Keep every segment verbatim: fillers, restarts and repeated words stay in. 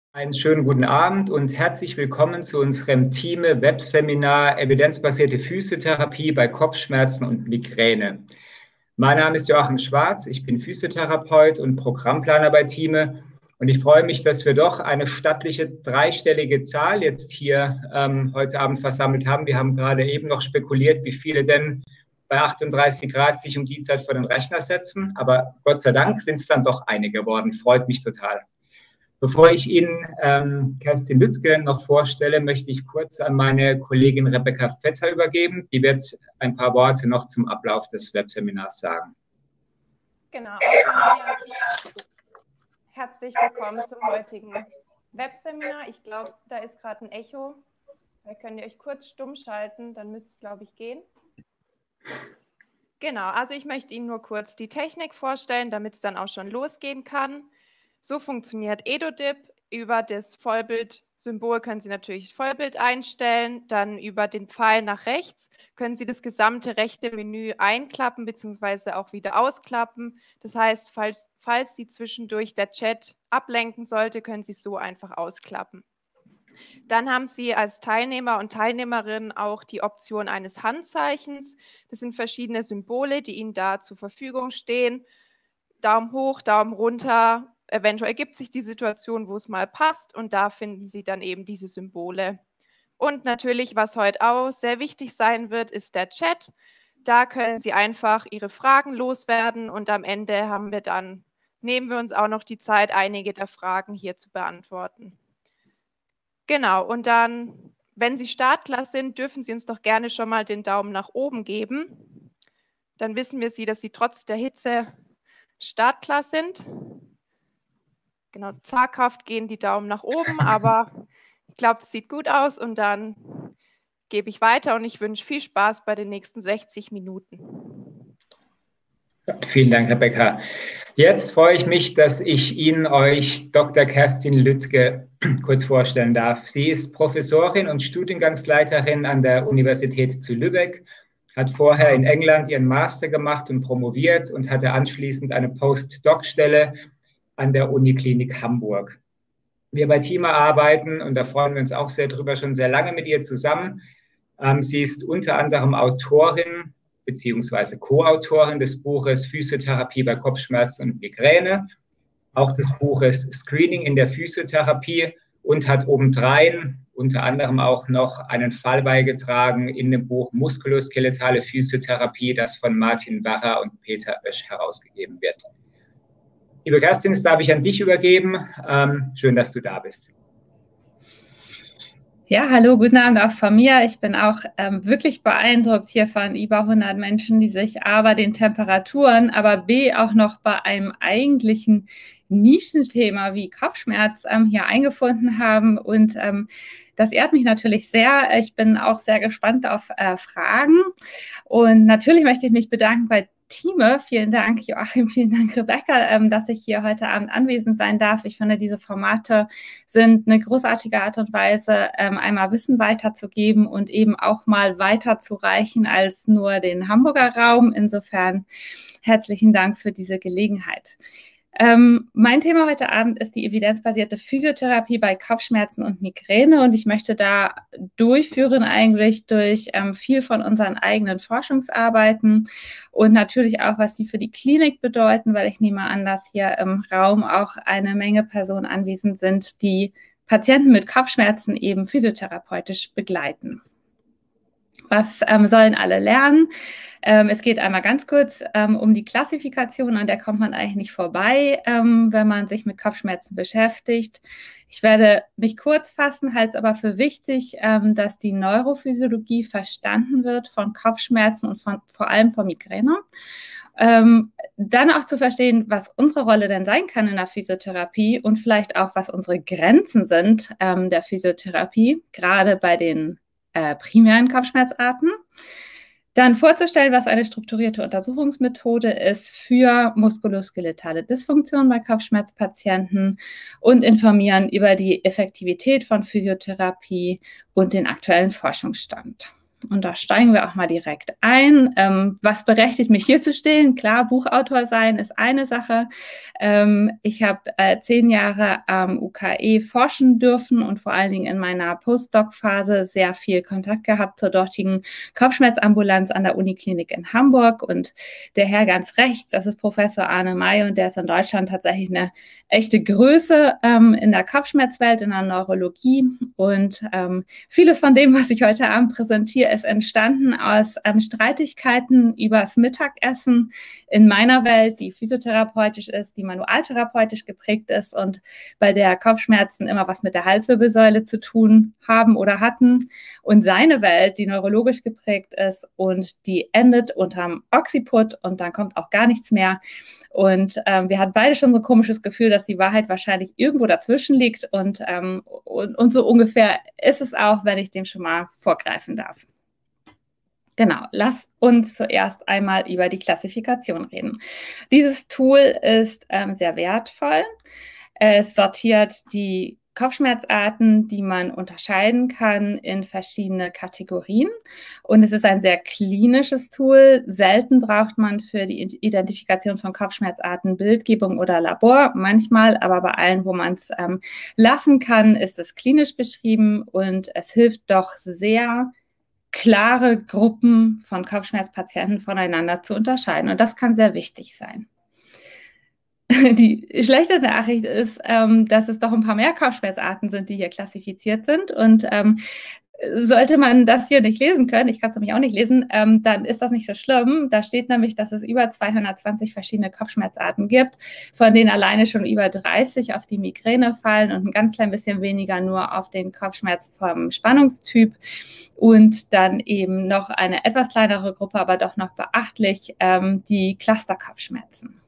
Einen schönen guten Abend und herzlich willkommen zu unserem Thieme-Webseminar Evidenzbasierte Physiotherapie bei Kopfschmerzen und Migräne. Mein Name ist Joachim Schwarz, ich bin Physiotherapeut und Programmplaner bei Thieme und ich freue mich, dass wir doch eine stattliche dreistellige Zahl jetzt hier ähm, heute Abend versammelt haben. Wir haben gerade eben noch spekuliert, wie viele denn bei achtunddreißig Grad sich um die Zeit vor den Rechner setzen, aber Gott sei Dank sind es dann doch einige geworden, freut mich total. Bevor ich Ihnen ähm, Kerstin Lüttke noch vorstelle, möchte ich kurz an meine Kollegin Rebecca Vetter übergeben. Die wird ein paar Worte noch zum Ablauf des Webseminars sagen. Genau. Herzlich willkommen zum heutigen Webseminar. Ich glaube, da ist gerade ein Echo. Da könnt ihr euch kurz stumm schalten, dann müsste es, glaube ich, gehen. Genau, also ich möchte Ihnen nur kurz die Technik vorstellen, damit es dann auch schon losgehen kann. So funktioniert EduDip. Über das Vollbild-Symbol können Sie natürlich Vollbild einstellen. Dann über den Pfeil nach rechts können Sie das gesamte rechte Menü einklappen bzw. auch wieder ausklappen. Das heißt, falls, falls Sie zwischendurch der Chat ablenken sollte, können Sie es so einfach ausklappen. Dann haben Sie als Teilnehmer und Teilnehmerin auch die Option eines Handzeichens. Das sind verschiedene Symbole, die Ihnen da zur Verfügung stehen. Daumen hoch, Daumen runter. Eventuell ergibt sich die Situation, wo es mal passt, und da finden Sie dann eben diese Symbole. Und natürlich, was heute auch sehr wichtig sein wird, ist der Chat. Da können Sie einfach Ihre Fragen loswerden und am Ende haben wir dann, nehmen wir uns auch noch die Zeit, einige der Fragen hier zu beantworten. Genau, und dann, wenn Sie startklar sind, dürfen Sie uns doch gerne schon mal den Daumen nach oben geben. Dann wissen wir Sie, dass Sie trotz der Hitze startklar sind. Genau, zaghaft gehen die Daumen nach oben, aber ich glaube, es sieht gut aus und dann gebe ich weiter und ich wünsche viel Spaß bei den nächsten sechzig Minuten. Vielen Dank, Rebecca. Jetzt freue ich mich, dass ich Ihnen euch Doktor Kerstin Lüttke kurz vorstellen darf. Sie ist Professorin und Studiengangsleiterin an der Universität zu Lübeck, hat vorher in England ihren Master gemacht und promoviert und hatte anschließend eine Postdoc-Stelle an der Uniklinik Hamburg. Wir bei Thieme arbeiten, und da freuen wir uns auch sehr drüber, schon sehr lange mit ihr zusammen. Ähm, sie ist unter anderem Autorin beziehungsweise Co-Autorin des Buches Physiotherapie bei Kopfschmerzen und Migräne, auch des Buches Screening in der Physiotherapie und hat obendrein unter anderem auch noch einen Fall beigetragen in dem Buch Muskuloskeletale Physiotherapie, das von Martin Warrer und Peter Oesch herausgegeben wird. Liebe Kerstin, das darf ich an dich übergeben. Ähm, schön, dass du da bist. Ja, hallo, guten Abend auch von mir. Ich bin auch ähm, wirklich beeindruckt hier von über hundert Menschen, die sich A bei den Temperaturen, aber B auch noch bei einem eigentlichen Nischenthema wie Kopfschmerz ähm, hier eingefunden haben. Und ähm, das ehrt mich natürlich sehr. Ich bin auch sehr gespannt auf äh, Fragen. Und natürlich möchte ich mich bedanken bei Thieme. Vielen Dank, Joachim, vielen Dank, Rebecca, ähm, dass ich hier heute Abend anwesend sein darf. Ich finde, diese Formate sind eine großartige Art und Weise, ähm, einmal Wissen weiterzugeben und eben auch mal weiterzureichen als nur den Hamburger Raum. Insofern herzlichen Dank für diese Gelegenheit. Ähm, mein Thema heute Abend ist die evidenzbasierte Physiotherapie bei Kopfschmerzen und Migräne und ich möchte da durchführen eigentlich durch ähm, viel von unseren eigenen Forschungsarbeiten und natürlich auch, was sie für die Klinik bedeuten, weil ich nehme an, dass hier im Raum auch eine Menge Personen anwesend sind, die Patienten mit Kopfschmerzen eben physiotherapeutisch begleiten. Was ähm, sollen alle lernen? Ähm, es geht einmal ganz kurz ähm, um die Klassifikation, an der kommt man eigentlich nicht vorbei, ähm, wenn man sich mit Kopfschmerzen beschäftigt. Ich werde mich kurz fassen, halte es aber für wichtig, ähm, dass die Neurophysiologie verstanden wird von Kopfschmerzen und von, vor allem von Migräne. Ähm, dann auch zu verstehen, was unsere Rolle denn sein kann in der Physiotherapie und vielleicht auch, was unsere Grenzen sind ähm, der Physiotherapie, gerade bei den äh, primären Kopfschmerzarten. Dann vorzustellen, was eine strukturierte Untersuchungsmethode ist für muskuloskeletale Dysfunktion bei Kopfschmerzpatienten und informieren über die Effektivität von Physiotherapie und den aktuellen Forschungsstand. Und da steigen wir auch mal direkt ein. Ähm, was berechtigt mich hier zu stehen? Klar, Buchautor sein ist eine Sache. Ähm, ich habe äh, zehn Jahre am U K E forschen dürfen und vor allen Dingen in meiner Postdoc-Phase sehr viel Kontakt gehabt zur dortigen Kopfschmerzambulanz an der Uniklinik in Hamburg. Und der Herr ganz rechts, das ist Professor Arne May, und der ist in Deutschland tatsächlich eine echte Größe ähm, in der Kopfschmerzwelt, in der Neurologie. Und ähm, vieles von dem, was ich heute Abend präsentiere, ist entstanden aus ähm, Streitigkeiten übers Mittagessen in meiner Welt, die physiotherapeutisch ist, die manualtherapeutisch geprägt ist und bei der Kopfschmerzen immer was mit der Halswirbelsäule zu tun haben oder hatten. Und seine Welt, die neurologisch geprägt ist und die endet unterm Occiput und dann kommt auch gar nichts mehr. Und ähm, wir hatten beide schon so ein komisches Gefühl, dass die Wahrheit wahrscheinlich irgendwo dazwischen liegt. Und, ähm, und, und so ungefähr ist es auch, wenn ich dem schon mal vorgreifen darf. Genau, lass uns zuerst einmal über die Klassifikation reden. Dieses Tool ist ähm, sehr wertvoll. Es sortiert die Kopfschmerzarten, die man unterscheiden kann, in verschiedene Kategorien. Und es ist ein sehr klinisches Tool. Selten braucht man für die Identifikation von Kopfschmerzarten Bildgebung oder Labor. Manchmal, aber bei allen, wo man es ähm, lassen kann, ist es klinisch beschrieben und es hilft doch sehr, klare Gruppen von Kopfschmerzpatienten voneinander zu unterscheiden. Und das kann sehr wichtig sein. Die schlechte Nachricht ist, ähm, dass es doch ein paar mehr Kopfschmerzarten sind, die hier klassifiziert sind. Und ähm, sollte man das hier nicht lesen können, ich kann es nämlich auch nicht lesen, ähm, dann ist das nicht so schlimm. Da steht nämlich, dass es über zweihundertzwanzig verschiedene Kopfschmerzarten gibt, von denen alleine schon über dreißig auf die Migräne fallen und ein ganz klein bisschen weniger nur auf den Kopfschmerz vom Spannungstyp. Und dann eben noch eine etwas kleinere Gruppe, aber doch noch beachtlich, ähm, die Clusterkopfschmerzen.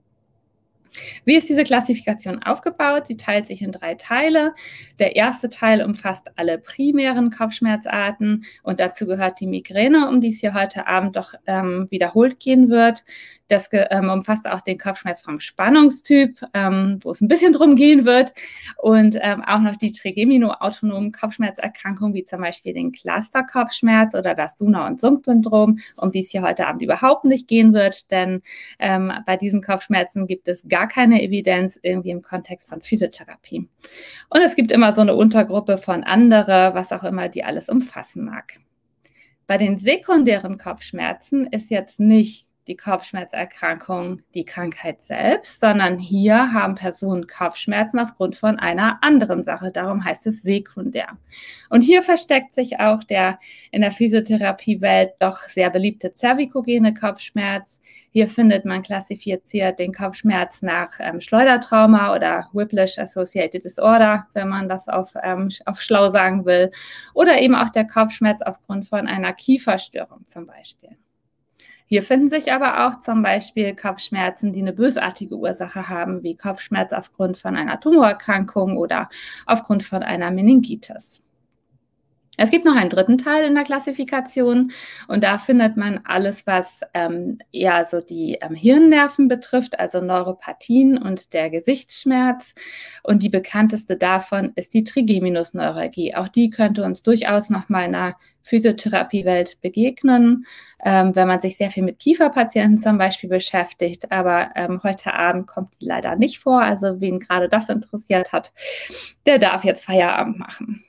Wie ist diese Klassifikation aufgebaut? Sie teilt sich in drei Teile. Der erste Teil umfasst alle primären Kopfschmerzarten und dazu gehört die Migräne, um die es hier heute Abend doch ähm, wiederholt gehen wird. Das ähm, umfasst auch den Kopfschmerz vom Spannungstyp, ähm, wo es ein bisschen drum gehen wird, und ähm, auch noch die Trigemino-autonomen Kopfschmerzerkrankungen, wie zum Beispiel den Clusterkopfschmerz oder das Suna- und Sunk-Syndrom, um die es hier heute Abend überhaupt nicht gehen wird, denn ähm, bei diesen Kopfschmerzen gibt es gar keine Evidenz irgendwie im Kontext von Physiotherapie. Und es gibt immer so eine Untergruppe von andere, was auch immer die alles umfassen mag. Bei den sekundären Kopfschmerzen ist jetzt nicht die Kopfschmerzerkrankung die Krankheit selbst, sondern hier haben Personen Kopfschmerzen aufgrund von einer anderen Sache. Darum heißt es sekundär. Und hier versteckt sich auch der in der Physiotherapiewelt doch sehr beliebte zervikogene Kopfschmerz. Hier findet man klassifiziert den Kopfschmerz nach ähm, Schleudertrauma oder Whiplash Associated Disorder, wenn man das auf, ähm, auf schlau sagen will, oder eben auch der Kopfschmerz aufgrund von einer Kieferstörung zum Beispiel. Hier finden sich aber auch zum Beispiel Kopfschmerzen, die eine bösartige Ursache haben, wie Kopfschmerz aufgrund von einer Tumorerkrankung oder aufgrund von einer Meningitis. Es gibt noch einen dritten Teil in der Klassifikation und da findet man alles, was ähm, eher so die ähm, Hirnnerven betrifft, also Neuropathien und der Gesichtsschmerz. Und die bekannteste davon ist die Trigeminusneuralgie. Auch die könnte uns durchaus nochmal in der Physiotherapiewelt begegnen, ähm, wenn man sich sehr viel mit Kieferpatienten zum Beispiel beschäftigt. Aber ähm, heute Abend kommt die leider nicht vor. Also wen gerade das interessiert hat, der darf jetzt Feierabend machen.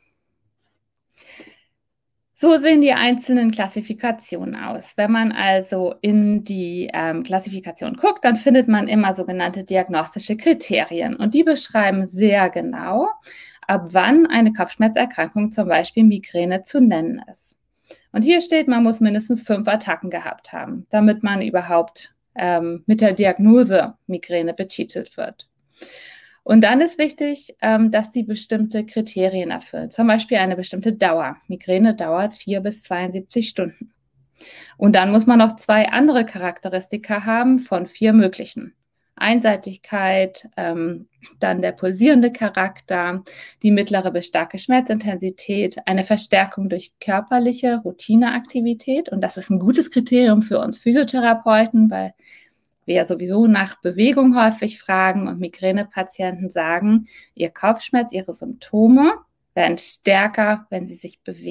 So sehen die einzelnen Klassifikationen aus. Wenn man also in die ähm, Klassifikation guckt, dann findet man immer sogenannte diagnostische Kriterien. Und die beschreiben sehr genau, ab wann eine Kopfschmerzerkrankung, zum Beispiel Migräne, zu nennen ist. Und hier steht, man muss mindestens fünf Attacken gehabt haben, damit man überhaupt ähm, mit der Diagnose Migräne betitelt wird. Und dann ist wichtig, ähm, dass die bestimmte Kriterien erfüllen. Zum Beispiel eine bestimmte Dauer. Migräne dauert vier bis zweiundsiebzig Stunden. Und dann muss man noch zwei andere Charakteristika haben von vier möglichen. Einseitigkeit, ähm, dann der pulsierende Charakter, die mittlere bis starke Schmerzintensität, eine Verstärkung durch körperliche Routineaktivität. Und das ist ein gutes Kriterium für uns Physiotherapeuten, weil wir ja sowieso nach Bewegung häufig fragen und Migränepatienten sagen, ihr Kopfschmerz, ihre Symptome werden stärker, wenn sie sich bewegen.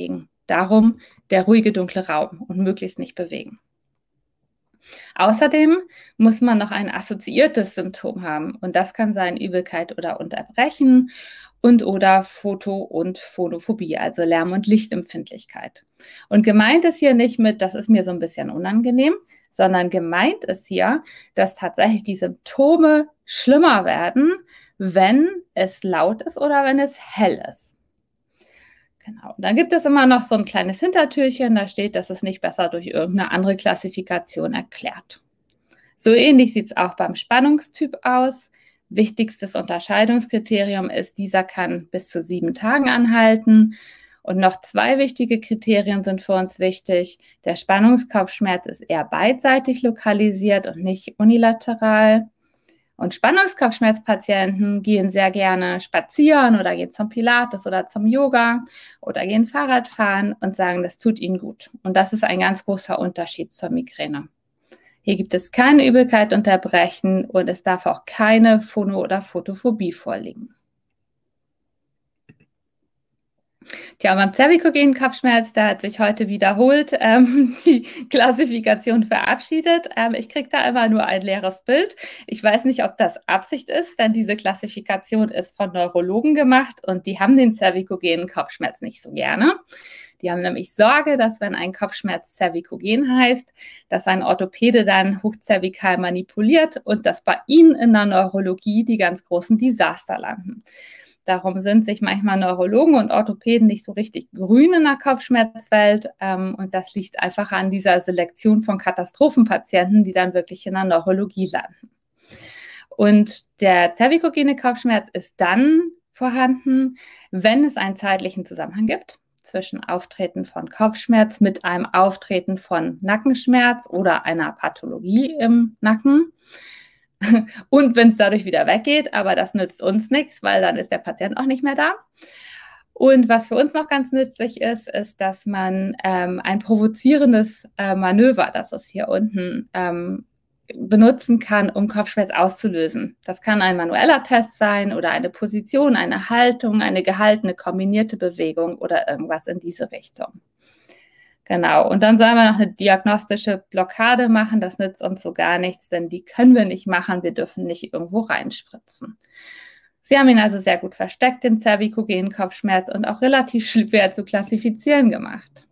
Darum der ruhige, dunkle Raum und möglichst nicht bewegen. Außerdem muss man noch ein assoziiertes Symptom haben und das kann sein Übelkeit oder Unterbrechen und oder Photo- und Phonophobie, also Lärm- und Lichtempfindlichkeit. Und gemeint ist hier nicht mit, das ist mir so ein bisschen unangenehm, sondern gemeint ist hier, dass tatsächlich die Symptome schlimmer werden, wenn es laut ist oder wenn es hell ist. Genau. Dann gibt es immer noch so ein kleines Hintertürchen, da steht, dass es nicht besser durch irgendeine andere Klassifikation erklärt. So ähnlich sieht es auch beim Spannungstyp aus. Wichtigstes Unterscheidungskriterium ist, dieser kann bis zu sieben Tagen anhalten. Und noch zwei wichtige Kriterien sind für uns wichtig. Der Spannungskopfschmerz ist eher beidseitig lokalisiert und nicht unilateral. Und Spannungskopfschmerzpatienten gehen sehr gerne spazieren oder gehen zum Pilates oder zum Yoga oder gehen Fahrrad fahren und sagen, das tut ihnen gut. Und das ist ein ganz großer Unterschied zur Migräne. Hier gibt es keine Übelkeit, Unterbrechen und es darf auch keine Phono- oder Photophobie vorliegen. Tja, beim zervikogenen Kopfschmerz, da hat sich heute wiederholt ähm, die Klassifikation verabschiedet. Ähm, ich kriege da immer nur ein leeres Bild. Ich weiß nicht, ob das Absicht ist, denn diese Klassifikation ist von Neurologen gemacht und die haben den zervikogenen Kopfschmerz nicht so gerne. Die haben nämlich Sorge, dass wenn ein Kopfschmerz zervikogen heißt, dass ein Orthopäde dann hochzervikal manipuliert und dass bei ihnen in der Neurologie die ganz großen Desaster landen. Darum sind sich manchmal Neurologen und Orthopäden nicht so richtig grün in der Kopfschmerzwelt. Ähm, und das liegt einfach an dieser Selektion von Katastrophenpatienten, die dann wirklich in der Neurologie landen. Und der zervikogene Kopfschmerz ist dann vorhanden, wenn es einen zeitlichen Zusammenhang gibt zwischen Auftreten von Kopfschmerz mit einem Auftreten von Nackenschmerz oder einer Pathologie im Nacken. Und wenn es dadurch wieder weggeht, aber das nützt uns nichts, weil dann ist der Patient auch nicht mehr da. Und was für uns noch ganz nützlich ist, ist, dass man ähm, ein provozierendes äh, Manöver, das ist hier unten, ähm, benutzen kann, um Kopfschmerz auszulösen. Das kann ein manueller Test sein oder eine Position, eine Haltung, eine gehaltene kombinierte Bewegung oder irgendwas in diese Richtung. Genau, und dann sollen wir noch eine diagnostische Blockade machen. Das nützt uns so gar nichts, denn die können wir nicht machen. Wir dürfen nicht irgendwo reinspritzen. Sie haben ihn also sehr gut versteckt, den zervikogenen Kopfschmerz, und auch relativ schwer zu klassifizieren gemacht.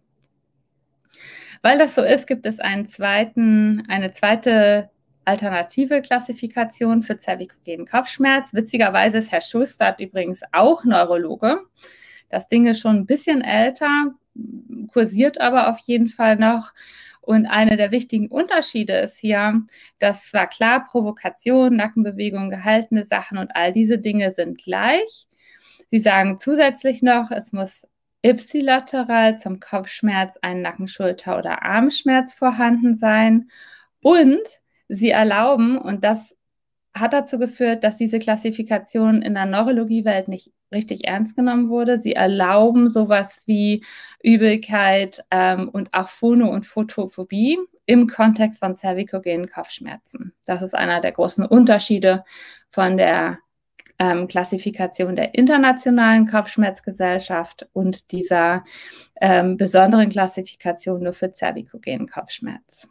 Weil das so ist, gibt es einen zweiten, eine zweite alternative Klassifikation für zervikogenen Kopfschmerz. Witzigerweise ist Herr Schustert übrigens auch Neurologe. Das Ding ist schon ein bisschen älter, kursiert aber auf jeden Fall noch. Und einer der wichtigen Unterschiede ist hier, dass zwar klar Provokation, Nackenbewegung, gehaltene Sachen und all diese Dinge sind gleich. Sie sagen zusätzlich noch, es muss ipsilateral zum Kopfschmerz ein Nacken-, Schulter- oder Armschmerz vorhanden sein. Und sie erlauben, und das hat dazu geführt, dass diese Klassifikation in der Neurologiewelt nicht richtig ernst genommen wurde. Sie erlauben sowas wie Übelkeit ähm, und auch Phono- und Photophobie im Kontext von zervikogenen Kopfschmerzen. Das ist einer der großen Unterschiede von der ähm, Klassifikation der Internationalen Kopfschmerzgesellschaft und dieser ähm, besonderen Klassifikation nur für zervikogenen Kopfschmerz.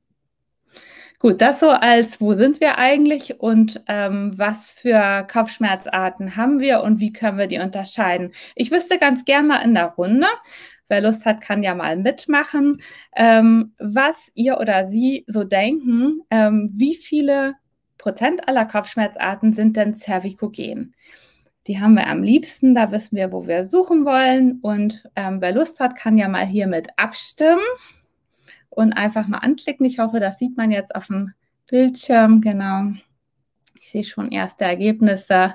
Gut, das so als, wo sind wir eigentlich und ähm, was für Kopfschmerzarten haben wir und wie können wir die unterscheiden? Ich wüsste ganz gern mal in der Runde, wer Lust hat, kann ja mal mitmachen, ähm, was ihr oder Sie so denken, ähm, wie viele Prozent aller Kopfschmerzarten sind denn zervikogen? Die haben wir am liebsten, da wissen wir, wo wir suchen wollen, und ähm, wer Lust hat, kann ja mal hiermit abstimmen. Und einfach mal anklicken. Ich hoffe, das sieht man jetzt auf dem Bildschirm. Genau. Ich sehe schon erste Ergebnisse.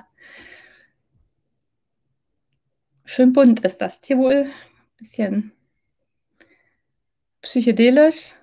Schön bunt ist das hier wohl. Bisschen psychedelisch.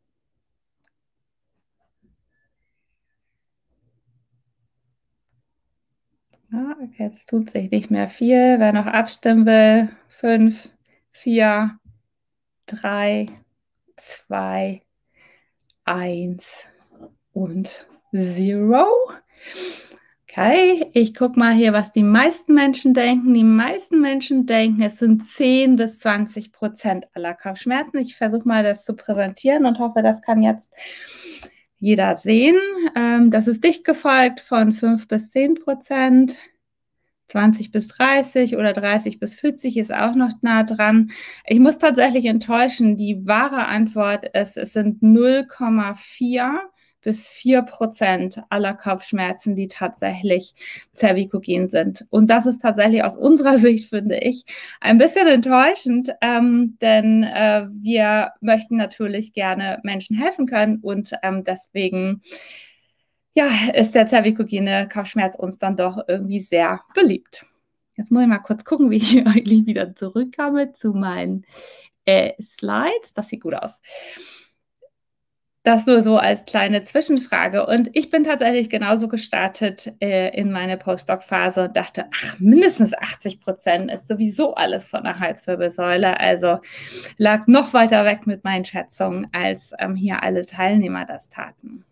Ja, okay, jetzt tut sich nicht mehr viel. Wer noch abstimmen will, fünf, vier, drei, zwei, eins und zero. Okay, ich gucke mal hier, was die meisten Menschen denken. Die meisten Menschen denken, es sind zehn bis zwanzig Prozent aller Kopfschmerzen. Ich versuche mal, das zu präsentieren und hoffe, das kann jetzt jeder sehen. Ähm, das ist dicht gefolgt von fünf bis zehn Prozent. zwanzig bis dreißig oder dreißig bis vierzig ist auch noch nah dran. Ich muss tatsächlich enttäuschen, die wahre Antwort ist, es sind null Komma vier bis vier Prozent aller Kopfschmerzen, die tatsächlich zervikogen sind. Und das ist tatsächlich aus unserer Sicht, finde ich, ein bisschen enttäuschend, ähm, denn äh, wir möchten natürlich gerne Menschen helfen können und ähm, deswegen ja, ist der zervikogene Kopfschmerz uns dann doch irgendwie sehr beliebt. Jetzt muss ich mal kurz gucken, wie ich eigentlich wieder zurückkomme zu meinen äh, Slides. Das sieht gut aus. Das nur so als kleine Zwischenfrage. Und ich bin tatsächlich genauso gestartet äh, in meine Postdoc-Phase und dachte, ach, mindestens achtzig Prozent ist sowieso alles von der Halswirbelsäule. Also lag noch weiter weg mit meinen Schätzungen, als ähm, hier alle Teilnehmer das taten.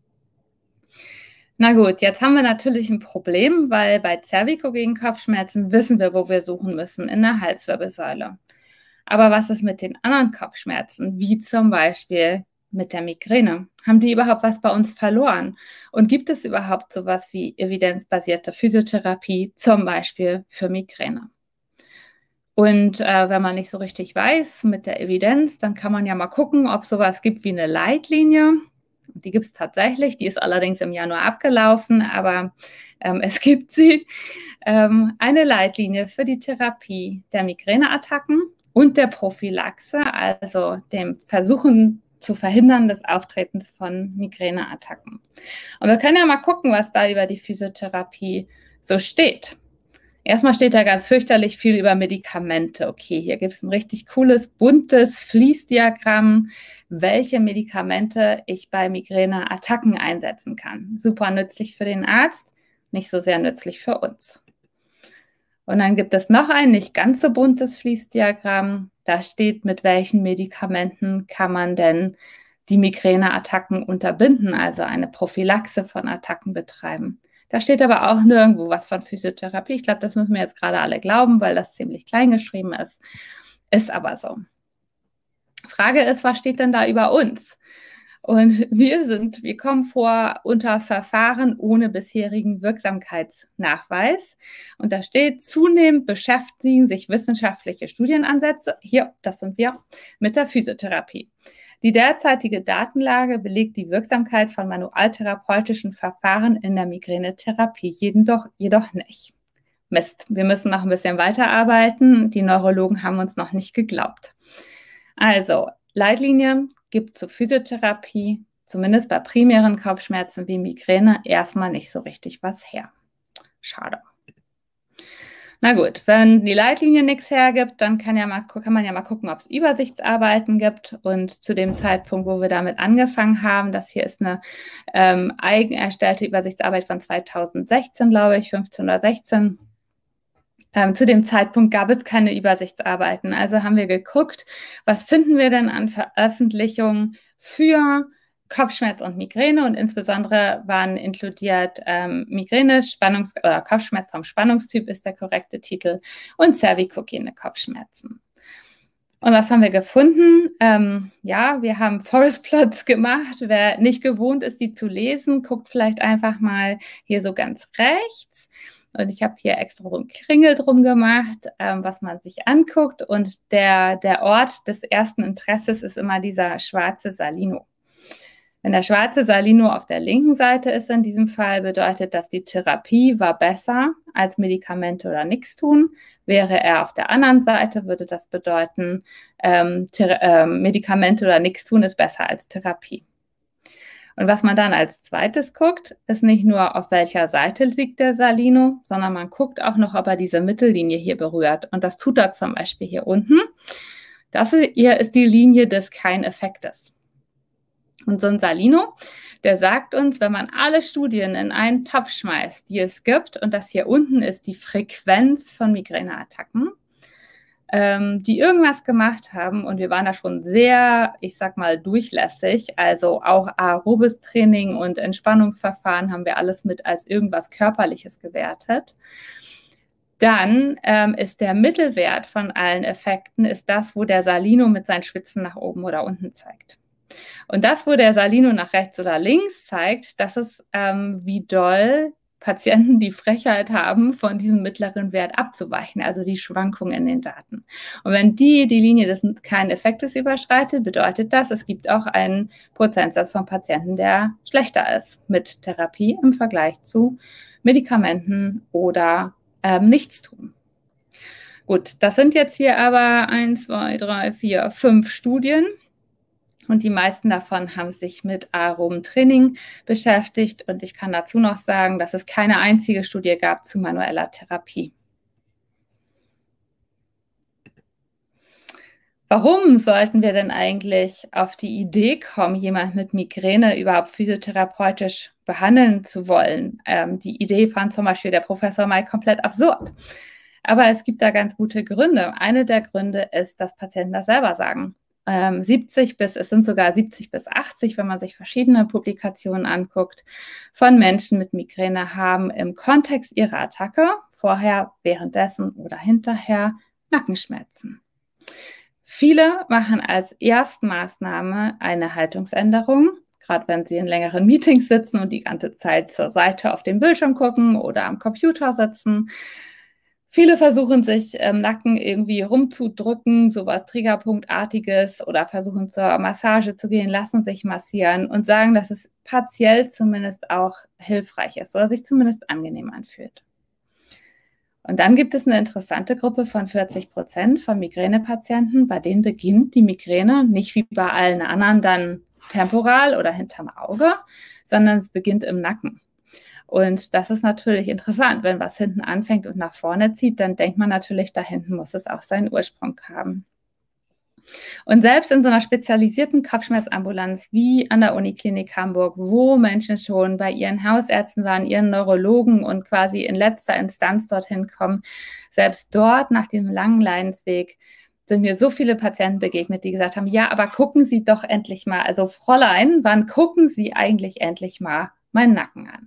Na gut, jetzt haben wir natürlich ein Problem, weil bei zervikogenen Kopfschmerzen wissen wir, wo wir suchen müssen, in der Halswirbelsäule. Aber was ist mit den anderen Kopfschmerzen, wie zum Beispiel mit der Migräne? Haben die überhaupt was bei uns verloren? Und gibt es überhaupt sowas wie evidenzbasierte Physiotherapie, zum Beispiel für Migräne? Und äh, wenn man nicht so richtig weiß mit der Evidenz, dann kann man ja mal gucken, ob es sowas gibt wie eine Leitlinie. Die gibt es tatsächlich, die ist allerdings im Januar abgelaufen, aber ähm, es gibt sie. Ähm, eine Leitlinie für die Therapie der Migräneattacken und der Prophylaxe, also dem Versuchen zu verhindern des Auftretens von Migräneattacken. Und wir können ja mal gucken, was da über die Physiotherapie so steht. Erstmal steht da ganz fürchterlich viel über Medikamente. Okay, hier gibt es ein richtig cooles, buntes Fließdiagramm, welche Medikamente ich bei Migräneattacken einsetzen kann. Super nützlich für den Arzt, nicht so sehr nützlich für uns. Und dann gibt es noch ein nicht ganz so buntes Fließdiagramm. Da steht, mit welchen Medikamenten kann man denn die Migräneattacken unterbinden, also eine Prophylaxe von Attacken betreiben. Da steht aber auch nirgendwo was von Physiotherapie. Ich glaube, das müssen wir jetzt gerade alle glauben, weil das ziemlich klein geschrieben ist. Ist aber so. Frage ist, was steht denn da über uns? Und wir sind, wir kommen vor unter Verfahren ohne bisherigen Wirksamkeitsnachweis. Und da steht, zunehmend beschäftigen sich wissenschaftliche Studienansätze, hier, das sind wir, mit der Physiotherapie. Die derzeitige Datenlage belegt die Wirksamkeit von manualtherapeutischen Verfahren in der Migränetherapie, jedoch, jedoch nicht. Mist, wir müssen noch ein bisschen weiterarbeiten. Die Neurologen haben uns noch nicht geglaubt. Also, Leitlinie gibt zur Physiotherapie, zumindest bei primären Kopfschmerzen wie Migräne, erstmal nicht so richtig was her. Schade. Na gut, wenn die Leitlinie nichts hergibt, dann kann, ja mal, kann man ja mal gucken, ob es Übersichtsarbeiten gibt. Und zu dem Zeitpunkt, wo wir damit angefangen haben, das hier ist eine ähm, eigen erstellte Übersichtsarbeit von zweitausendsechzehn, glaube ich, fünfzehn oder sechzehn. Ähm, zu dem Zeitpunkt gab es keine Übersichtsarbeiten. Also haben wir geguckt, was finden wir denn an Veröffentlichungen für Kopfschmerz und Migräne, und insbesondere waren inkludiert ähm, Migräne, Spannungs- oder Kopfschmerz vom Spannungstyp ist der korrekte Titel, und zervikogene Kopfschmerzen. Und was haben wir gefunden? Ähm, ja, wir haben Forest Plots gemacht. Wer nicht gewohnt ist, die zu lesen, guckt vielleicht einfach mal hier so ganz rechts. Und ich habe hier extra so einen Kringel drum gemacht, ähm, was man sich anguckt. Und der, der Ort des ersten Interesses ist immer dieser schwarze Salino. Wenn der schwarze Salino auf der linken Seite ist in diesem Fall, bedeutet das, die Therapie war besser als Medikamente oder nichts tun. Wäre er auf der anderen Seite, würde das bedeuten, ähm, äh, Medikamente oder nichts tun ist besser als Therapie. Und was man dann als zweites guckt, ist nicht nur, auf welcher Seite liegt der Salino, sondern man guckt auch noch, ob er diese Mittellinie hier berührt. Und das tut er zum Beispiel hier unten. Das hier ist die Linie des Kein-Effektes. Und so ein Salino, der sagt uns, wenn man alle Studien in einen Topf schmeißt, die es gibt, und das hier unten ist die Frequenz von Migräneattacken, ähm, die irgendwas gemacht haben und wir waren da schon sehr, ich sag mal, durchlässig, also auch aerobes Training und Entspannungsverfahren haben wir alles mit als irgendwas Körperliches gewertet. Dann ähm, ist der Mittelwert von allen Effekten, ist das, wo der Salino mit seinen Schwitzen nach oben oder unten zeigt. Und das, wo der Salino nach rechts oder links zeigt, das ist, ähm, wie doll Patienten die Frechheit haben, von diesem mittleren Wert abzuweichen, also die Schwankungen in den Daten. Und wenn die die Linie des keinen Effektes überschreitet, bedeutet das, es gibt auch einen Prozentsatz von Patienten, der schlechter ist mit Therapie im Vergleich zu Medikamenten oder ähm, Nichtstun. Gut, das sind jetzt hier aber eins, zwei, drei, vier, fünf Studien. Und die meisten davon haben sich mit aerobem Training beschäftigt. Und ich kann dazu noch sagen, dass es keine einzige Studie gab zu manueller Therapie. Warum sollten wir denn eigentlich auf die Idee kommen, jemand mit Migräne überhaupt physiotherapeutisch behandeln zu wollen? Ähm, die Idee fand zum Beispiel der Professor May komplett absurd. Aber es gibt da ganz gute Gründe. Eine der Gründe ist, dass Patienten das selber sagen. Ähm, siebzig bis, es sind sogar siebzig bis achtzig, wenn man sich verschiedene Publikationen anguckt, von Menschen mit Migräne haben im Kontext ihrer Attacke, vorher, währenddessen oder hinterher, Nackenschmerzen. Viele machen als Erstmaßnahme eine Haltungsänderung, gerade wenn sie in längeren Meetings sitzen und die ganze Zeit zur Seite auf den Bildschirm gucken oder am Computer sitzen. Viele versuchen sich im Nacken irgendwie rumzudrücken, sowas Triggerpunktartiges oder versuchen zur Massage zu gehen, lassen sich massieren und sagen, dass es partiell zumindest auch hilfreich ist oder sich zumindest angenehm anfühlt. Und dann gibt es eine interessante Gruppe von vierzig Prozent von Migränepatienten, bei denen beginnt die Migräne nicht wie bei allen anderen dann temporal oder hinterm Auge, sondern es beginnt im Nacken. Und das ist natürlich interessant. Wenn was hinten anfängt und nach vorne zieht, dann denkt man natürlich, da hinten muss es auch seinen Ursprung haben. Und selbst in so einer spezialisierten Kopfschmerzambulanz wie an der Uniklinik Hamburg, wo Menschen schon bei ihren Hausärzten waren, ihren Neurologen und quasi in letzter Instanz dorthin kommen, selbst dort nach dem langen Leidensweg sind mir so viele Patienten begegnet, die gesagt haben, ja, aber gucken Sie doch endlich mal, also Fräulein, wann gucken Sie eigentlich endlich mal meinen Nacken an?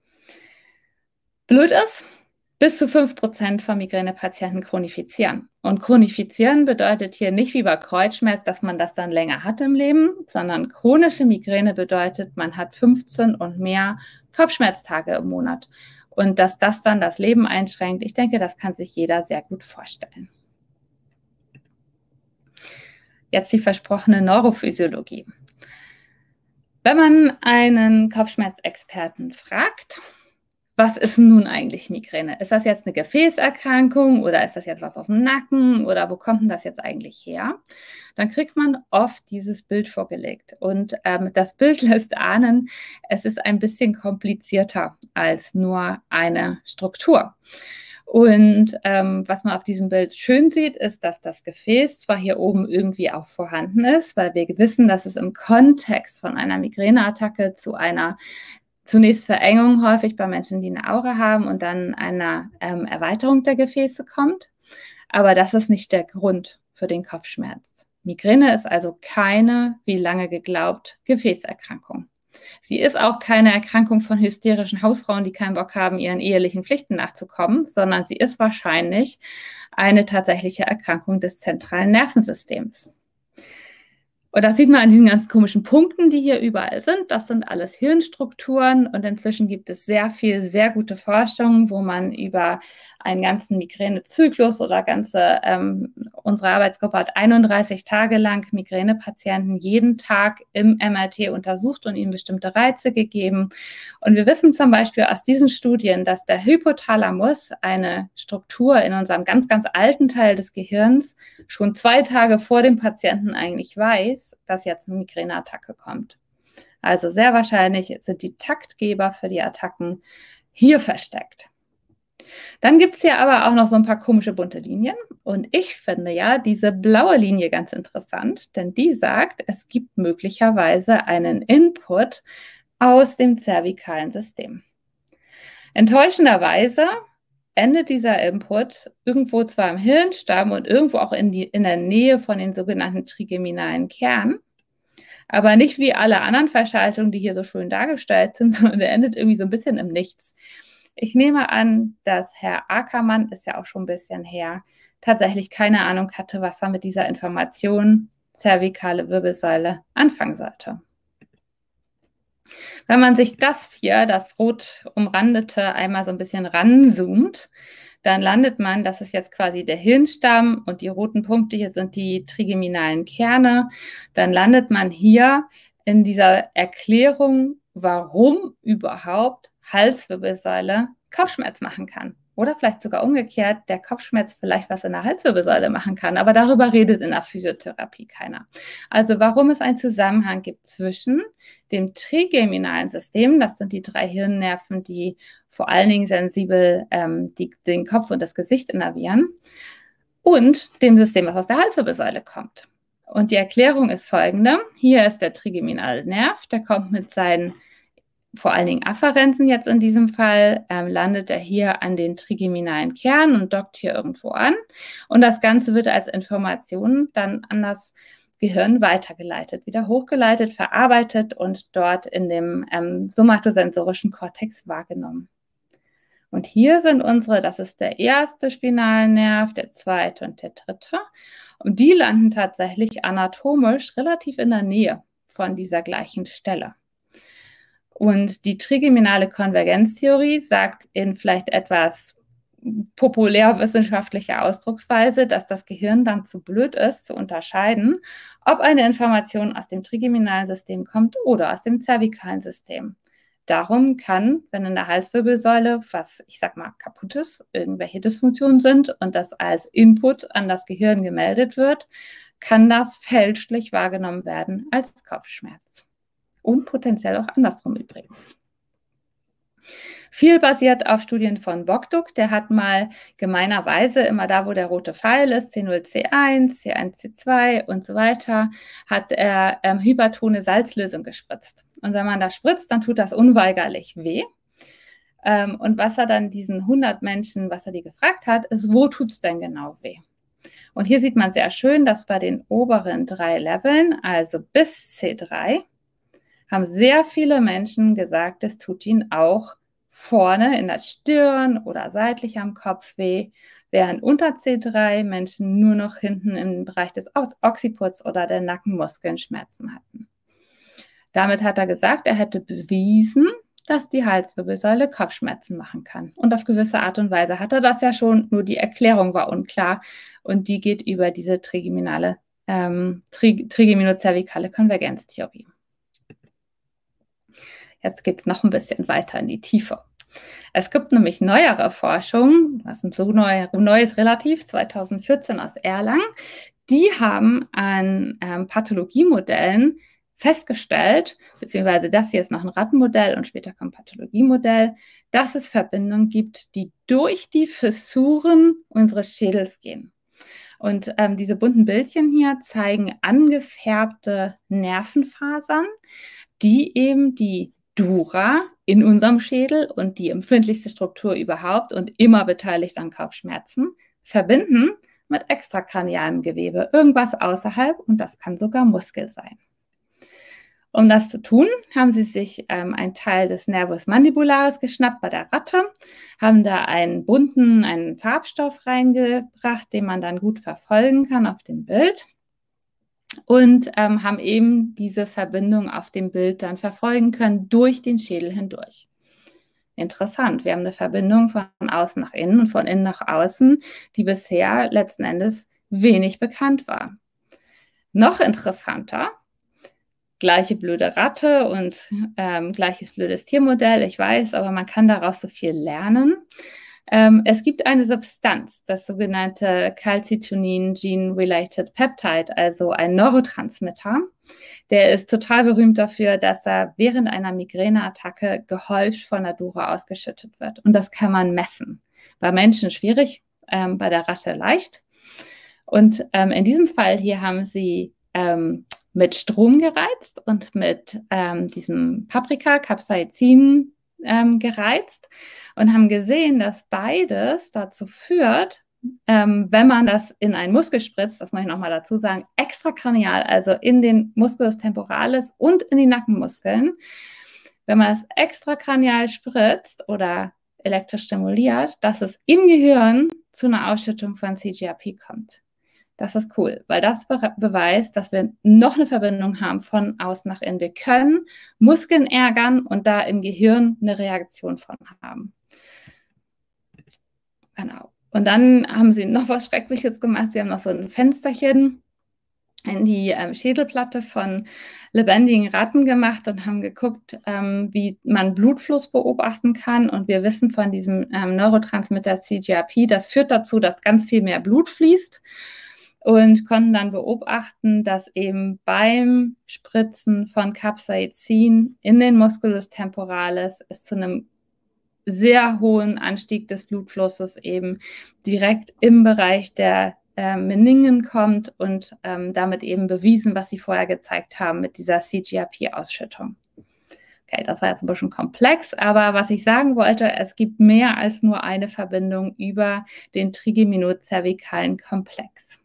Blöd ist, bis zu fünf Prozent von Migränepatienten chronifizieren. Und chronifizieren bedeutet hier nicht wie bei Kreuzschmerz, dass man das dann länger hat im Leben, sondern chronische Migräne bedeutet, man hat fünfzehn und mehr Kopfschmerztage im Monat. Und dass das dann das Leben einschränkt, ich denke, das kann sich jeder sehr gut vorstellen. Jetzt die versprochene Neurophysiologie. Wenn man einen Kopfschmerzexperten fragt, was ist nun eigentlich Migräne? Ist das jetzt eine Gefäßerkrankung oder ist das jetzt was aus dem Nacken oder wo kommt denn das jetzt eigentlich her? Dann kriegt man oft dieses Bild vorgelegt und ähm, das Bild lässt ahnen, es ist ein bisschen komplizierter als nur eine Struktur. Und ähm, was man auf diesem Bild schön sieht, ist, dass das Gefäß zwar hier oben irgendwie auch vorhanden ist, weil wir wissen, dass es im Kontext von einer Migräneattacke zu einer zunächst Verengung häufig bei Menschen, die eine Aura haben und dann einer ähm, Erweiterung der Gefäße kommt. Aber das ist nicht der Grund für den Kopfschmerz. Migräne ist also keine, wie lange geglaubt, Gefäßerkrankung. Sie ist auch keine Erkrankung von hysterischen Hausfrauen, die keinen Bock haben, ihren ehelichen Pflichten nachzukommen, sondern sie ist wahrscheinlich eine tatsächliche Erkrankung des zentralen Nervensystems. Und das sieht man an diesen ganz komischen Punkten, die hier überall sind. Das sind alles Hirnstrukturen und inzwischen gibt es sehr viel, sehr gute Forschung, wo man über einen ganzen Migränezyklus oder ganze, ähm, unsere Arbeitsgruppe hat einunddreißig Tage lang Migränepatienten jeden Tag im M R T untersucht und ihnen bestimmte Reize gegeben. Und wir wissen zum Beispiel aus diesen Studien, dass der Hypothalamus, eine Struktur in unserem ganz, ganz alten Teil des Gehirns, schon zwei Tage vor dem Patienten eigentlich weiß, dass jetzt eine Migräneattacke kommt. Also sehr wahrscheinlich sind die Taktgeber für die Attacken hier versteckt. Dann gibt es hier aber auch noch so ein paar komische bunte Linien. Und ich finde ja diese blaue Linie ganz interessant, denn die sagt, es gibt möglicherweise einen Input aus dem zervikalen System. Enttäuschenderweise endet dieser Input irgendwo zwar im Hirnstamm und irgendwo auch in, die, in der Nähe von den sogenannten trigeminalen Kernen, aber nicht wie alle anderen Verschaltungen, die hier so schön dargestellt sind, sondern der endet irgendwie so ein bisschen im Nichts. Ich nehme an, dass Herr Ackermann, ist ja auch schon ein bisschen her, tatsächlich keine Ahnung hatte, was er mit dieser Information zervikale Wirbelsäule anfangen sollte. Wenn man sich das hier, das rot umrandete, einmal so ein bisschen ranzoomt, dann landet man, das ist jetzt quasi der Hirnstamm und die roten Punkte hier sind die trigeminalen Kerne, dann landet man hier in dieser Erklärung, warum überhaupt Halswirbelsäule Kopfschmerz machen kann. Oder vielleicht sogar umgekehrt, der Kopfschmerz vielleicht was in der Halswirbelsäule machen kann. Aber darüber redet in der Physiotherapie keiner. Also warum es einen Zusammenhang gibt zwischen dem trigeminalen System, das sind die drei Hirnnerven, die vor allen Dingen sensibel ähm, die, den Kopf und das Gesicht innervieren, und dem System, was aus der Halswirbelsäule kommt. Und die Erklärung ist folgende. Hier ist der trigeminale Nerv, der kommt mit seinen vor allen Dingen Afferenzen jetzt in diesem Fall, ähm, landet er hier an den trigeminalen Kern und dockt hier irgendwo an. Und das Ganze wird als Information dann an das Gehirn weitergeleitet, wieder hochgeleitet, verarbeitet und dort in dem ähm, somatosensorischen Kortex wahrgenommen. Und hier sind unsere, das ist der erste Spinalnerv, der zweite und der dritte. Und die landen tatsächlich anatomisch relativ in der Nähe von dieser gleichen Stelle. Und die trigeminale Konvergenztheorie sagt in vielleicht etwas populärwissenschaftlicher Ausdrucksweise, dass das Gehirn dann zu blöd ist, zu unterscheiden, ob eine Information aus dem trigeminalen System kommt oder aus dem zervikalen System. Darum kann, wenn in der Halswirbelsäule, was ich sag mal kaputt ist, irgendwelche Dysfunktionen sind und das als Input an das Gehirn gemeldet wird, kann das fälschlich wahrgenommen werden als Kopfschmerz. Und potenziell auch andersrum übrigens. Viel basiert auf Studien von Bogduk. Der hat mal gemeinerweise immer da, wo der rote Pfeil ist, C null C eins, C eins C zwei und so weiter, hat er ähm, hypertone Salzlösung gespritzt. Und wenn man das spritzt, dann tut das unweigerlich weh. Ähm, und was er dann diesen hundert Menschen, was er die gefragt hat, ist, wo tut es denn genau weh? Und hier sieht man sehr schön, dass bei den oberen drei Leveln, also bis C drei, haben sehr viele Menschen gesagt, es tut ihnen auch vorne in der Stirn oder seitlich am Kopf weh, während unter C drei Menschen nur noch hinten im Bereich des Occiputs oder der Nackenmuskeln Schmerzen hatten. Damit hat er gesagt, er hätte bewiesen, dass die Halswirbelsäule Kopfschmerzen machen kann. Und auf gewisse Art und Weise hat er das ja schon, nur die Erklärung war unklar und die geht über diese trigeminale, ähm, Tri trigeminozervikale Konvergenztheorie. Jetzt geht es noch ein bisschen weiter in die Tiefe. Es gibt nämlich neuere Forschung, das sind so neu, neues relativ, zweitausendvierzehn aus Erlangen, die haben an ähm, Pathologiemodellen festgestellt, beziehungsweise das hier ist noch ein Rattenmodell und später kommt ein Pathologiemodell, dass es Verbindungen gibt, die durch die Fissuren unseres Schädels gehen. Und ähm, diese bunten Bildchen hier zeigen angefärbte Nervenfasern, die eben die Dura in unserem Schädel und die empfindlichste Struktur überhaupt und immer beteiligt an Kopfschmerzen, verbinden mit extrakranialem Gewebe, irgendwas außerhalb, und das kann sogar Muskel sein. Um das zu tun, haben sie sich ähm, einen Teil des Nervus mandibularis geschnappt bei der Ratte, haben da einen bunten, einen Farbstoff reingebracht, den man dann gut verfolgen kann auf dem Bild. Und ähm, haben eben diese Verbindung auf dem Bild dann verfolgen können durch den Schädel hindurch. Interessant, wir haben eine Verbindung von außen nach innen und von innen nach außen, die bisher letzten Endes wenig bekannt war. Noch interessanter, gleiche blöde Ratte und ähm, gleiches blödes Tiermodell, ich weiß, aber man kann daraus so viel lernen. Ähm, es gibt eine Substanz, das sogenannte Calcitonin Gene-Related Peptide, also ein Neurotransmitter. Der ist total berühmt dafür, dass er während einer Migräneattacke gehäuft von der Dura ausgeschüttet wird. Und das kann man messen. Bei Menschen schwierig, ähm, bei der Ratte leicht. Und ähm, in diesem Fall hier haben sie ähm, mit Strom gereizt und mit ähm, diesem Paprika, Capsaicin, ähm, gereizt und haben gesehen, dass beides dazu führt, ähm, wenn man das in einen Muskel spritzt, das muss ich nochmal dazu sagen, extrakranial, also in den Musculus temporalis und in die Nackenmuskeln, wenn man es extrakranial spritzt oder elektrisch stimuliert, dass es im Gehirn zu einer Ausschüttung von C G R P kommt. Das ist cool, weil das be beweist, dass wir noch eine Verbindung haben von außen nach innen. Wir können Muskeln ärgern und da im Gehirn eine Reaktion von haben. Genau. Und dann haben sie noch was Schreckliches gemacht. Sie haben noch so ein Fensterchen in die ähm, Schädelplatte von lebendigen Ratten gemacht und haben geguckt, ähm, wie man Blutfluss beobachten kann. Und wir wissen von diesem ähm, Neurotransmitter C G R P, das führt dazu, dass ganz viel mehr Blut fließt. Und konnten dann beobachten, dass eben beim Spritzen von Capsaicin in den Musculus temporalis es zu einem sehr hohen Anstieg des Blutflusses eben direkt im Bereich der äh, Meningen kommt und ähm, damit eben bewiesen, was sie vorher gezeigt haben mit dieser C G R P-Ausschüttung. Okay, das war jetzt ein bisschen komplex, aber was ich sagen wollte, es gibt mehr als nur eine Verbindung über den trigeminozervikalen Komplex.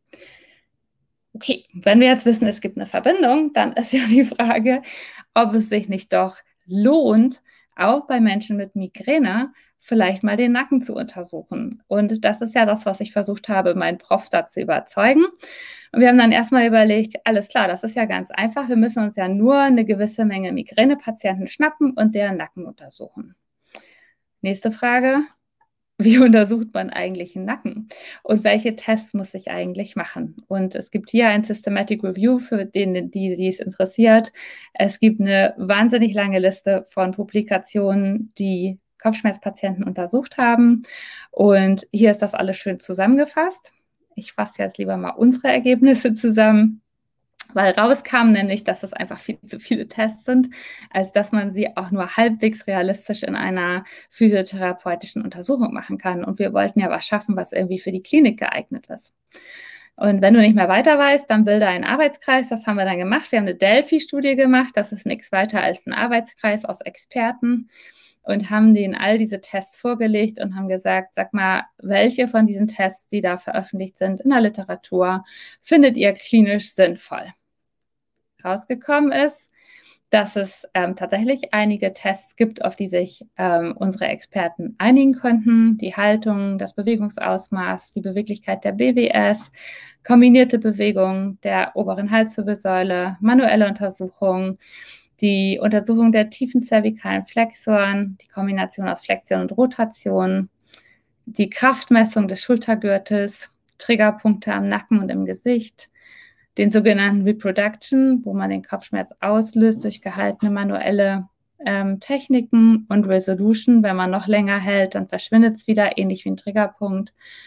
Okay, wenn wir jetzt wissen, es gibt eine Verbindung, dann ist ja die Frage, ob es sich nicht doch lohnt, auch bei Menschen mit Migräne vielleicht mal den Nacken zu untersuchen. Und das ist ja das, was ich versucht habe, meinen Prof da zu überzeugen. Und wir haben dann erstmal überlegt, alles klar, das ist ja ganz einfach. Wir müssen uns ja nur eine gewisse Menge Migränepatienten schnappen und deren Nacken untersuchen. Nächste Frage. Wie untersucht man eigentlich einen Nacken? Und welche Tests muss ich eigentlich machen? Und es gibt hier ein Systematic Review für den, die, die es interessiert. Es gibt eine wahnsinnig lange Liste von Publikationen, die Kopfschmerzpatienten untersucht haben. Und hier ist das alles schön zusammengefasst. Ich fasse jetzt lieber mal unsere Ergebnisse zusammen, weil rauskam nämlich, dass es einfach viel zu viele Tests sind, als dass man sie auch nur halbwegs realistisch in einer physiotherapeutischen Untersuchung machen kann. Und wir wollten ja was schaffen, was irgendwie für die Klinik geeignet ist. Und wenn du nicht mehr weiter weißt, dann bilde einen Arbeitskreis. Das haben wir dann gemacht. Wir haben eine Delphi-Studie gemacht. Das ist nichts weiter als ein Arbeitskreis aus Experten und haben denen all diese Tests vorgelegt und haben gesagt, sag mal, welche von diesen Tests, die da veröffentlicht sind in der Literatur, findet ihr klinisch sinnvoll? Rausgekommen ist, dass es ähm, tatsächlich einige Tests gibt, auf die sich ähm, unsere Experten einigen konnten. Die Haltung, das Bewegungsausmaß, die Beweglichkeit der B W S, kombinierte Bewegung der oberen Halswirbelsäule, manuelle Untersuchung, die Untersuchung der tiefen zervikalen Flexoren, die Kombination aus Flexion und Rotation, die Kraftmessung des Schultergürtels, Triggerpunkte am Nacken und im Gesicht, den sogenannten Reproduction, wo man den Kopfschmerz auslöst durch gehaltene manuelle ähm, Techniken, und Resolution, wenn man noch länger hält, dann verschwindet es wieder, ähnlich wie ein Triggerpunkt.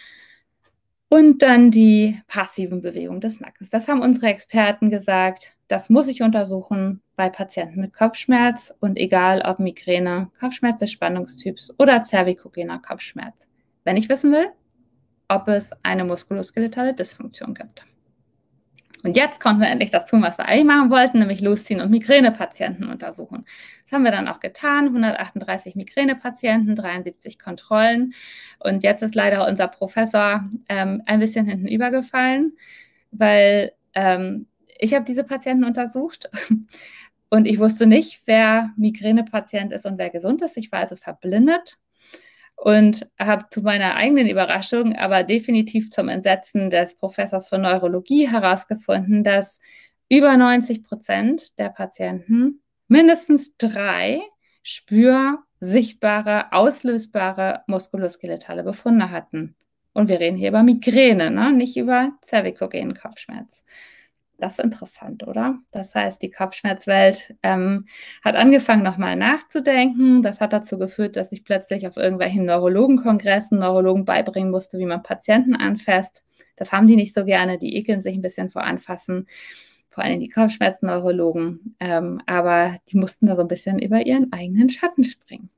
Und dann die passiven Bewegungen des Nackens. Das haben unsere Experten gesagt, das muss ich untersuchen bei Patienten mit Kopfschmerz und egal ob Migräne, Kopfschmerz des Spannungstyps oder zervikogener Kopfschmerz. Wenn ich wissen will, ob es eine muskuloskeletale Dysfunktion gibt. Und jetzt konnten wir endlich das tun, was wir eigentlich machen wollten, nämlich losziehen und Migränepatienten untersuchen. Das haben wir dann auch getan, hundertachtunddreißig Migränepatienten, dreiundsiebzig Kontrollen. Und jetzt ist leider unser Professor ähm, ein bisschen hinten übergefallen, weil ähm, ich habe diese Patienten untersucht und ich wusste nicht, wer Migränepatient ist und wer gesund ist. Ich war also verblindet. Und habe zu meiner eigenen Überraschung, aber definitiv zum Entsetzen des Professors für Neurologie herausgefunden, dass über neunzig Prozent der Patienten mindestens drei spür-, sichtbare, auslösbare muskuloskeletale Befunde hatten. Und wir reden hier über Migräne, ne? Nicht über zervikogenen Kopfschmerz. Das ist interessant, oder? Das heißt, die Kopfschmerzwelt ähm, hat angefangen, nochmal nachzudenken. Das hat dazu geführt, dass ich plötzlich auf irgendwelchen Neurologenkongressen Neurologen beibringen musste, wie man Patienten anfasst. Das haben die nicht so gerne. Die ekeln sich ein bisschen vor Anfassen, vor allem die Kopfschmerzneurologen. Ähm, aber die mussten da so ein bisschen über ihren eigenen Schatten springen.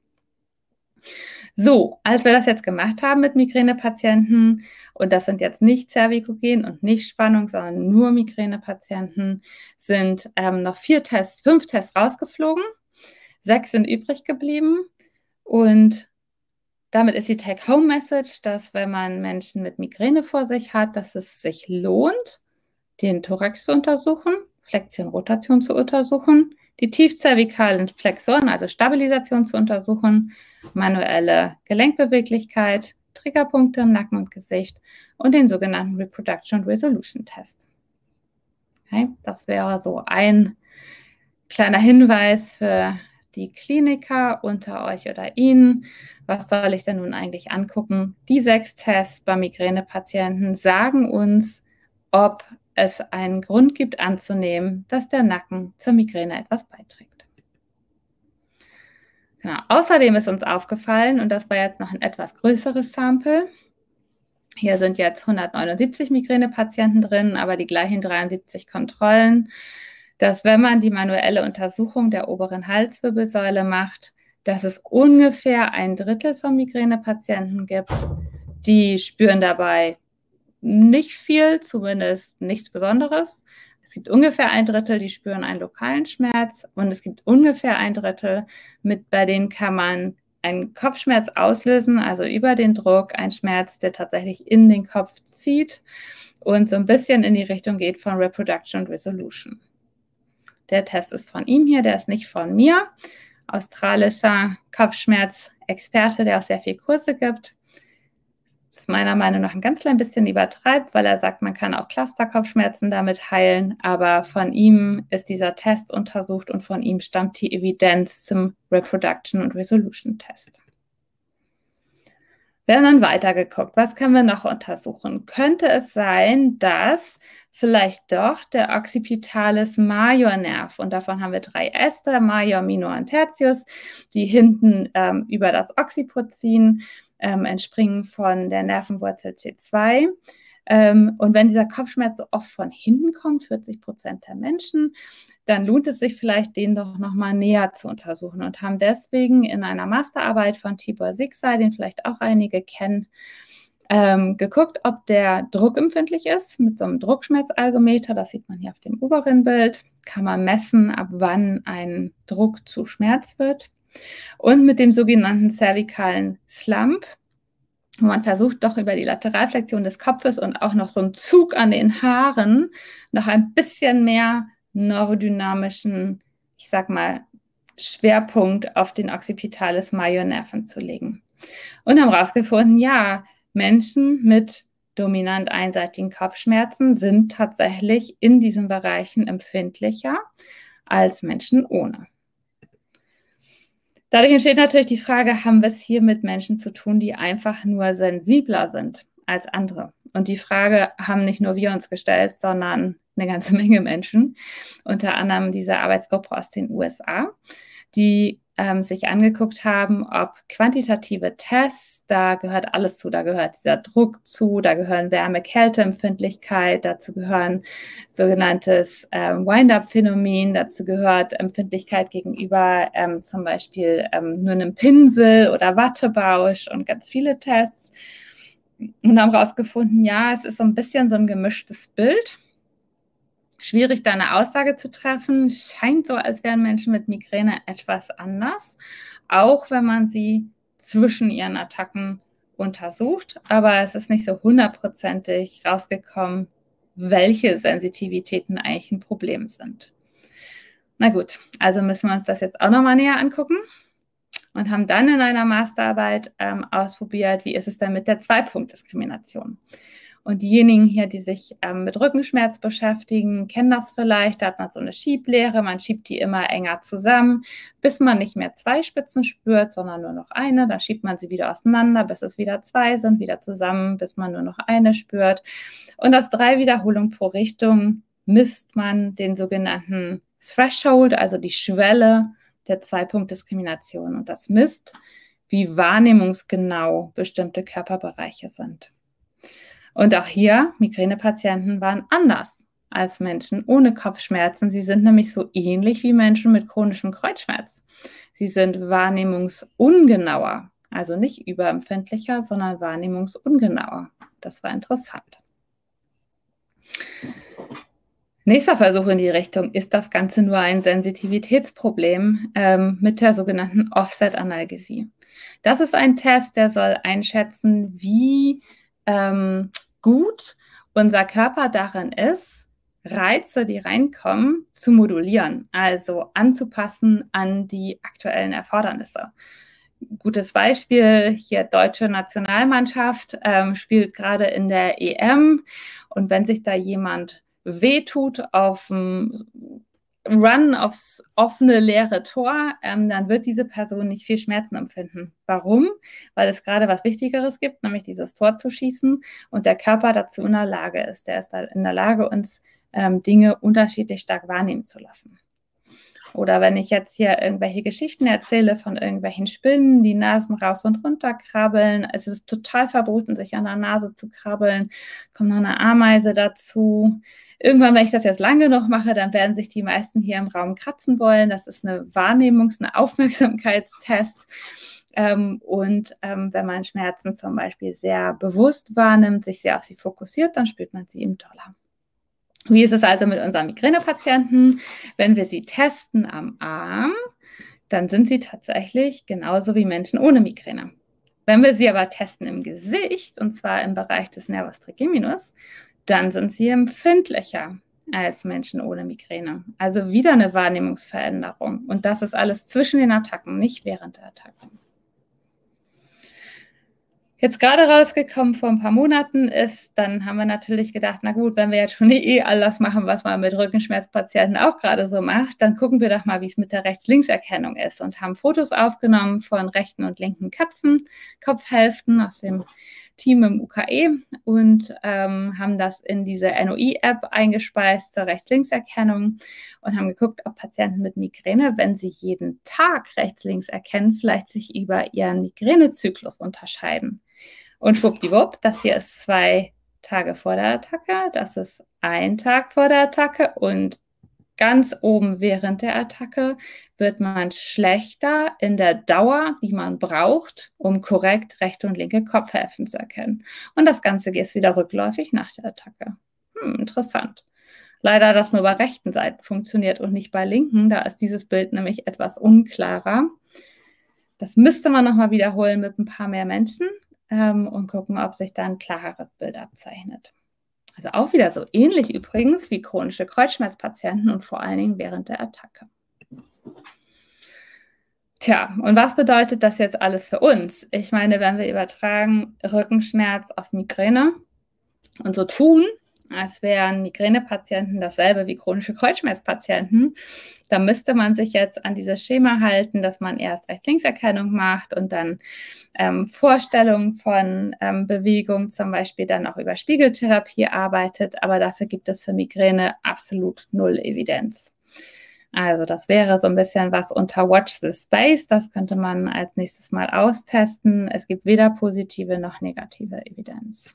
So, als wir das jetzt gemacht haben mit Migränepatienten, und das sind jetzt nicht zervikogen und nicht Spannung, sondern nur Migränepatienten, sind ähm, noch vier Tests, fünf Tests rausgeflogen. Sechs sind übrig geblieben und damit ist die Take-Home-Message, dass wenn man Menschen mit Migräne vor sich hat, dass es sich lohnt, den Thorax zu untersuchen, Flexion, Rotation zu untersuchen, die tiefzervikalen Flexoren, also Stabilisation zu untersuchen, manuelle Gelenkbeweglichkeit, Triggerpunkte im Nacken und Gesicht und den sogenannten Reproduction Resolution Test. Okay, das wäre so ein kleiner Hinweis für die Kliniker unter euch oder Ihnen. Was soll ich denn nun eigentlich angucken? Die sechs Tests bei Migränepatienten sagen uns, ob es einen Grund gibt anzunehmen, dass der Nacken zur Migräne etwas beiträgt. Genau. Außerdem ist uns aufgefallen, und das war jetzt noch ein etwas größeres Sample, hier sind jetzt hundertneunundsiebzig Migränepatienten drin, aber die gleichen dreiundsiebzig Kontrollen, dass wenn man die manuelle Untersuchung der oberen Halswirbelsäule macht, dass es ungefähr ein Drittel von Migränepatienten gibt, die spüren dabei nicht viel, zumindest nichts Besonderes. Es gibt ungefähr ein Drittel, die spüren einen lokalen Schmerz und es gibt ungefähr ein Drittel, mit, bei denen kann man einen Kopfschmerz auslösen, also über den Druck, ein Schmerz, der tatsächlich in den Kopf zieht und so ein bisschen in die Richtung geht von Reproduction und Resolution. Der Test ist von ihm hier, der ist nicht von mir. Australischer Kopfschmerzexperte, der auch sehr viel Kurse gibt. Das ist meiner Meinung nach ein ganz klein bisschen übertreibt, weil er sagt, man kann auch Cluster-Kopfschmerzen damit heilen. Aber von ihm ist dieser Test untersucht und von ihm stammt die Evidenz zum Reproduction und Resolution Test. Wir haben dann weitergeguckt. Was können wir noch untersuchen? Könnte es sein, dass vielleicht doch der Occipitalis Major Nerv, und davon haben wir drei Äste, Major, Minor und Tertius, die hinten ähm, über das Occiput ziehen, ähm, entspringen von der Nervenwurzel T zwei. Ähm, und wenn dieser Kopfschmerz so oft von hinten kommt, vierzig Prozent der Menschen, dann lohnt es sich vielleicht, den doch nochmal näher zu untersuchen und haben deswegen in einer Masterarbeit von Tibor Sigsay, den vielleicht auch einige kennen, ähm, geguckt, ob der druckempfindlich ist mit so einem Druckschmerzalgometer. Das sieht man hier auf dem oberen Bild. Kann man messen, ab wann ein Druck zu Schmerz wird. Und mit dem sogenannten cervicalen Slump, wo man versucht, doch über die Lateralflexion des Kopfes und auch noch so einen Zug an den Haaren noch ein bisschen mehr neurodynamischen, ich sag mal, Schwerpunkt auf den Occipitalis Major Nerven zu legen. Und haben herausgefunden, ja, Menschen mit dominant einseitigen Kopfschmerzen sind tatsächlich in diesen Bereichen empfindlicher als Menschen ohne. Dadurch entsteht natürlich die Frage, haben wir es hier mit Menschen zu tun, die einfach nur sensibler sind als andere? Und die Frage haben nicht nur wir uns gestellt, sondern eine ganze Menge Menschen, unter anderem diese Arbeitsgruppe aus den U S A, die ähm, sich angeguckt haben, ob quantitative Tests, da gehört alles zu, da gehört dieser Druck zu, da gehören Wärme-Kälte-Empfindlichkeit, dazu gehören sogenanntes äh, Wind-up-Phänomen, dazu gehört Empfindlichkeit gegenüber ähm, zum Beispiel ähm, nur einem Pinsel oder Wattebausch und ganz viele Tests und haben herausgefunden, ja, es ist so ein bisschen so ein gemischtes Bild. Schwierig, da eine Aussage zu treffen. Scheint so, als wären Menschen mit Migräne etwas anders, auch wenn man sie zwischen ihren Attacken untersucht. Aber es ist nicht so hundertprozentig rausgekommen, welche Sensitivitäten eigentlich ein Problem sind. Na gut, also müssen wir uns das jetzt auch nochmal näher angucken und haben dann in einer Masterarbeit ähm, ausprobiert, wie ist es denn mit der Zwei-Punkt-Diskrimination. Und diejenigen hier, die sich ähm, mit Rückenschmerz beschäftigen, kennen das vielleicht. Da hat man so eine Schieblehre, man schiebt die immer enger zusammen, bis man nicht mehr zwei Spitzen spürt, sondern nur noch eine. Dann schiebt man sie wieder auseinander, bis es wieder zwei sind, wieder zusammen, bis man nur noch eine spürt. Und aus drei Wiederholungen pro Richtung misst man den sogenannten Threshold, also die Schwelle der Zwei-Punkt-Diskrimination. Und das misst, wie wahrnehmungsgenau bestimmte Körperbereiche sind. Und auch hier, Migränepatienten waren anders als Menschen ohne Kopfschmerzen. Sie sind nämlich so ähnlich wie Menschen mit chronischem Kreuzschmerz. Sie sind wahrnehmungsungenauer, also nicht überempfindlicher, sondern wahrnehmungsungenauer. Das war interessant. Nächster Versuch in die Richtung: Ist das Ganze nur ein Sensitivitätsproblem ähm, mit der sogenannten Offset-Analgesie? Das ist ein Test, der soll einschätzen, wie ähm, gut unser Körper darin ist, Reize, die reinkommen, zu modulieren, also anzupassen an die aktuellen Erfordernisse. Gutes Beispiel, hier deutsche Nationalmannschaft ähm, spielt gerade in der E M, und wenn sich da jemand wehtut auf dem Run aufs offene, leere Tor, ähm, dann wird diese Person nicht viel Schmerzen empfinden. Warum? Weil es gerade was Wichtigeres gibt, nämlich dieses Tor zu schießen, und der Körper dazu in der Lage ist. Der ist da in der Lage, uns ähm, Dinge unterschiedlich stark wahrnehmen zu lassen. Oder wenn ich jetzt hier irgendwelche Geschichten erzähle von irgendwelchen Spinnen, die Nasen rauf und runter krabbeln, es ist total verboten, sich an der Nase zu krabbeln, kommt noch eine Ameise dazu. Irgendwann, wenn ich das jetzt lange genug mache, dann werden sich die meisten hier im Raum kratzen wollen. Das ist eine Wahrnehmungs-, eine Aufmerksamkeitstest. Ähm, und ähm, wenn man Schmerzen zum Beispiel sehr bewusst wahrnimmt, sich sehr auf sie fokussiert, dann spürt man sie eben toller. Wie ist es also mit unseren Migränepatienten? Wenn wir sie testen am Arm, dann sind sie tatsächlich genauso wie Menschen ohne Migräne. Wenn wir sie aber testen im Gesicht, und zwar im Bereich des Nervus trigeminus, dann sind sie empfindlicher als Menschen ohne Migräne. Also wieder eine Wahrnehmungsveränderung. Und das ist alles zwischen den Attacken, nicht während der Attacken. Jetzt gerade rausgekommen vor ein paar Monaten ist, dann haben wir natürlich gedacht, na gut, wenn wir jetzt schon eh alles machen, was man mit Rückenschmerzpatienten auch gerade so macht, dann gucken wir doch mal, wie es mit der Rechts-Links-Erkennung ist, und haben Fotos aufgenommen von rechten und linken Köpfen, Kopfhälften aus dem Team im U K E, und ähm, haben das in diese N O I-App eingespeist zur Rechts-Links-Erkennung und haben geguckt, ob Patienten mit Migräne, wenn sie jeden Tag Rechts-Links erkennen, vielleicht sich über ihren Migränezyklus unterscheiden. Und schwuppdiwupp, das hier ist zwei Tage vor der Attacke, das ist ein Tag vor der Attacke, und ganz oben während der Attacke wird man schlechter in der Dauer, die man braucht, um korrekt rechte und linke Kopfhälften zu erkennen. Und das Ganze ist wieder rückläufig nach der Attacke. Hm, interessant. Leider, dass nur bei rechten Seiten funktioniert und nicht bei linken. Da ist dieses Bild nämlich etwas unklarer. Das müsste man nochmal wiederholen mit ein paar mehr Menschen ähm, und gucken, ob sich da ein klareres Bild abzeichnet. Also auch wieder so ähnlich übrigens wie chronische Kreuzschmerzpatienten und vor allen Dingen während der Attacke. Tja, und was bedeutet das jetzt alles für uns? Ich meine, wenn wir übertragen Rückenschmerz auf Migräne und so tun, als wären Migränepatienten dasselbe wie chronische Kreuzschmerzpatienten, dann müsste man sich jetzt an dieses Schema halten, dass man erst Rechts-Links-Erkennung macht und dann ähm, Vorstellungen von ähm, Bewegung, zum Beispiel dann auch über Spiegeltherapie arbeitet, aber dafür gibt es für Migräne absolut null Evidenz. Also das wäre so ein bisschen was unter Watch the Space, das könnte man als nächstes mal austesten. Es gibt weder positive noch negative Evidenz.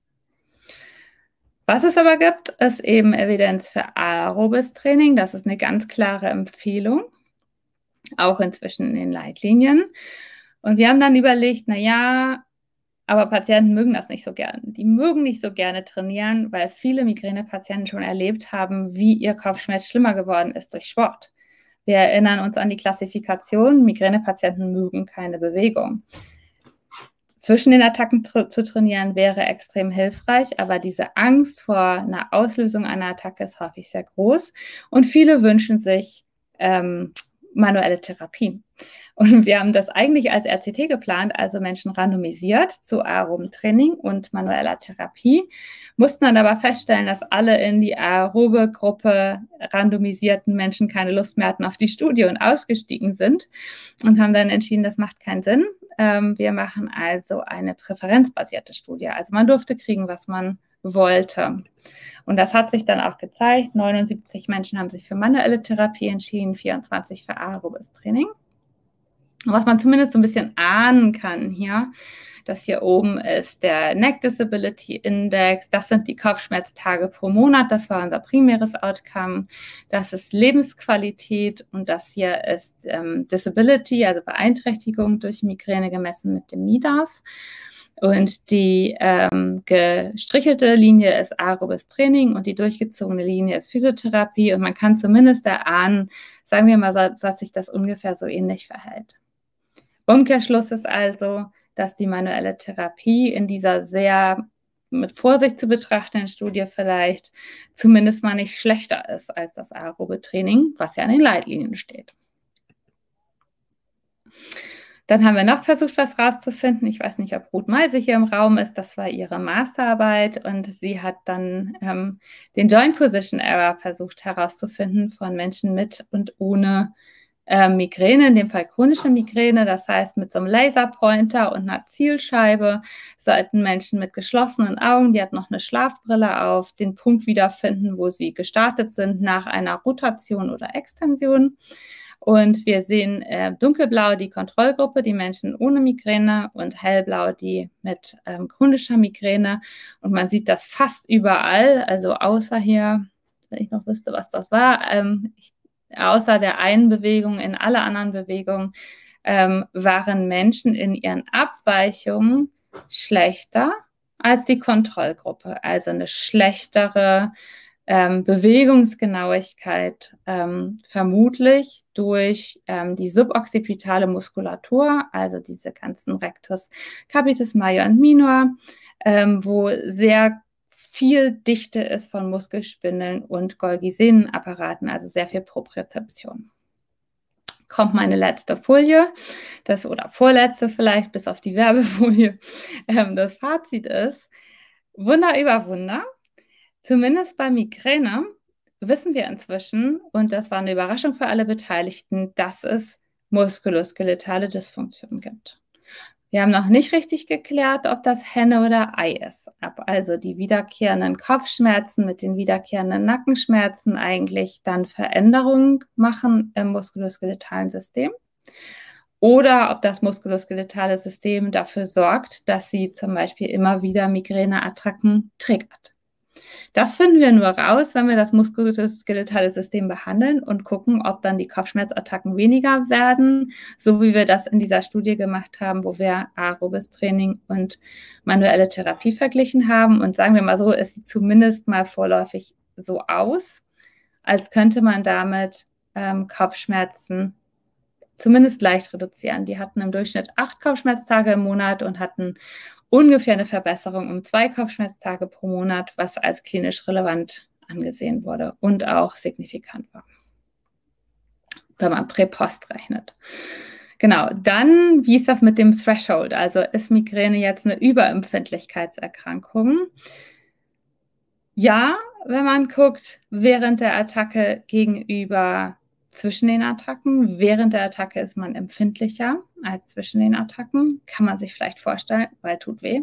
Was es aber gibt, ist eben Evidenz für aerobes Training. Das ist eine ganz klare Empfehlung, auch inzwischen in den Leitlinien. Und wir haben dann überlegt, naja, aber Patienten mögen das nicht so gerne. Die mögen nicht so gerne trainieren, weil viele Migränepatienten schon erlebt haben, wie ihr Kopfschmerz schlimmer geworden ist durch Sport. Wir erinnern uns an die Klassifikation, Migränepatienten mögen keine Bewegung. Zwischen den Attacken tra- zu trainieren wäre extrem hilfreich, aber diese Angst vor einer Auslösung einer Attacke ist häufig sehr groß und viele wünschen sich ähm, manuelle Therapie. Und wir haben das eigentlich als R C T geplant, also Menschen randomisiert zu aerobem Training und manueller Therapie, mussten dann aber feststellen, dass alle in die aerobe Gruppe randomisierten Menschen keine Lust mehr hatten auf die Studie und ausgestiegen sind und haben dann entschieden, das macht keinen Sinn. Ähm, wir machen also eine präferenzbasierte Studie. Also man durfte kriegen, was man wollte. Und das hat sich dann auch gezeigt. neunundsiebzig Menschen haben sich für manuelle Therapie entschieden, vierundzwanzig für aerobes Training. Und was man zumindest so ein bisschen ahnen kann hier, Das hier oben ist der Neck Disability Index. Das sind die Kopfschmerztage pro Monat. Das war unser primäres Outcome. Das ist Lebensqualität und das hier ist ähm, Disability, also Beeinträchtigung durch Migräne gemessen mit dem MIDAS. Und die ähm, gestrichelte Linie ist aerobes Training und die durchgezogene Linie ist Physiotherapie. Und man kann zumindest erahnen, sagen wir mal, dass sich das ungefähr so ähnlich verhält. Umkehrschluss ist also, dass die manuelle Therapie in dieser sehr mit Vorsicht zu betrachtenden Studie vielleicht zumindest mal nicht schlechter ist als das aerobe Training, was ja in den Leitlinien steht. Dann haben wir noch versucht, was rauszufinden. Ich weiß nicht, ob Ruth Meise hier im Raum ist. Das war ihre Masterarbeit und sie hat dann ähm, den Joint Position Error versucht herauszufinden von Menschen mit und ohne äh, Migräne, in dem Fall chronische Migräne. Das heißt, mit so einem Laserpointer und einer Zielscheibe sollten Menschen mit geschlossenen Augen, die hat noch eine Schlafbrille auf, den Punkt wiederfinden, wo sie gestartet sind nach einer Rotation oder Extension. Und wir sehen äh, dunkelblau die Kontrollgruppe, die Menschen ohne Migräne und hellblau die mit ähm, chronischer Migräne. Und man sieht das fast überall, also außer hier, wenn ich noch wüsste, was das war, ähm, ich, außer der einen Bewegung, in alle anderen Bewegungen ähm, waren Menschen in ihren Abweichungen schlechter als die Kontrollgruppe. Also eine schlechtere Ähm, Bewegungsgenauigkeit ähm, vermutlich durch ähm, die suboccipitale Muskulatur, also diese ganzen Rectus, Capitis major und minor, ähm, wo sehr viel Dichte ist von Muskelspindeln und Golgi-Sehnenapparaten, also sehr viel Propriozeption. Kommt meine letzte Folie, das oder vorletzte vielleicht, bis auf die Werbefolie. Ähm, das Fazit ist, Wunder über Wunder. Zumindest bei Migräne wissen wir inzwischen, und das war eine Überraschung für alle Beteiligten, dass es muskuloskeletale Dysfunktion gibt. Wir haben noch nicht richtig geklärt, ob das Henne oder Ei ist. Ob also die wiederkehrenden Kopfschmerzen mit den wiederkehrenden Nackenschmerzen eigentlich dann Veränderungen machen im muskuloskeletalen System. Oder ob das muskuloskeletale System dafür sorgt, dass sie zum Beispiel immer wieder Migräneattacken triggert. Das finden wir nur raus, wenn wir das muskuloskeletale System behandeln und gucken, ob dann die Kopfschmerzattacken weniger werden, so wie wir das in dieser Studie gemacht haben, wo wir aerobes Training und manuelle Therapie verglichen haben. Und sagen wir mal so, es sieht zumindest mal vorläufig so aus, als könnte man damit ähm, Kopfschmerzen zumindest leicht reduzieren. Die hatten im Durchschnitt acht Kopfschmerztage im Monat und hatten ungefähr eine Verbesserung um zwei Kopfschmerztage pro Monat, was als klinisch relevant angesehen wurde und auch signifikant war, wenn man Prä-Post rechnet. Genau, dann, wie ist das mit dem Threshold? Also ist Migräne jetzt eine Überempfindlichkeitserkrankung? Ja, wenn man guckt, während der Attacke gegenüber zwischen den Attacken. Während der Attacke ist man empfindlicher als zwischen den Attacken. Kann man sich vielleicht vorstellen, weil tut weh.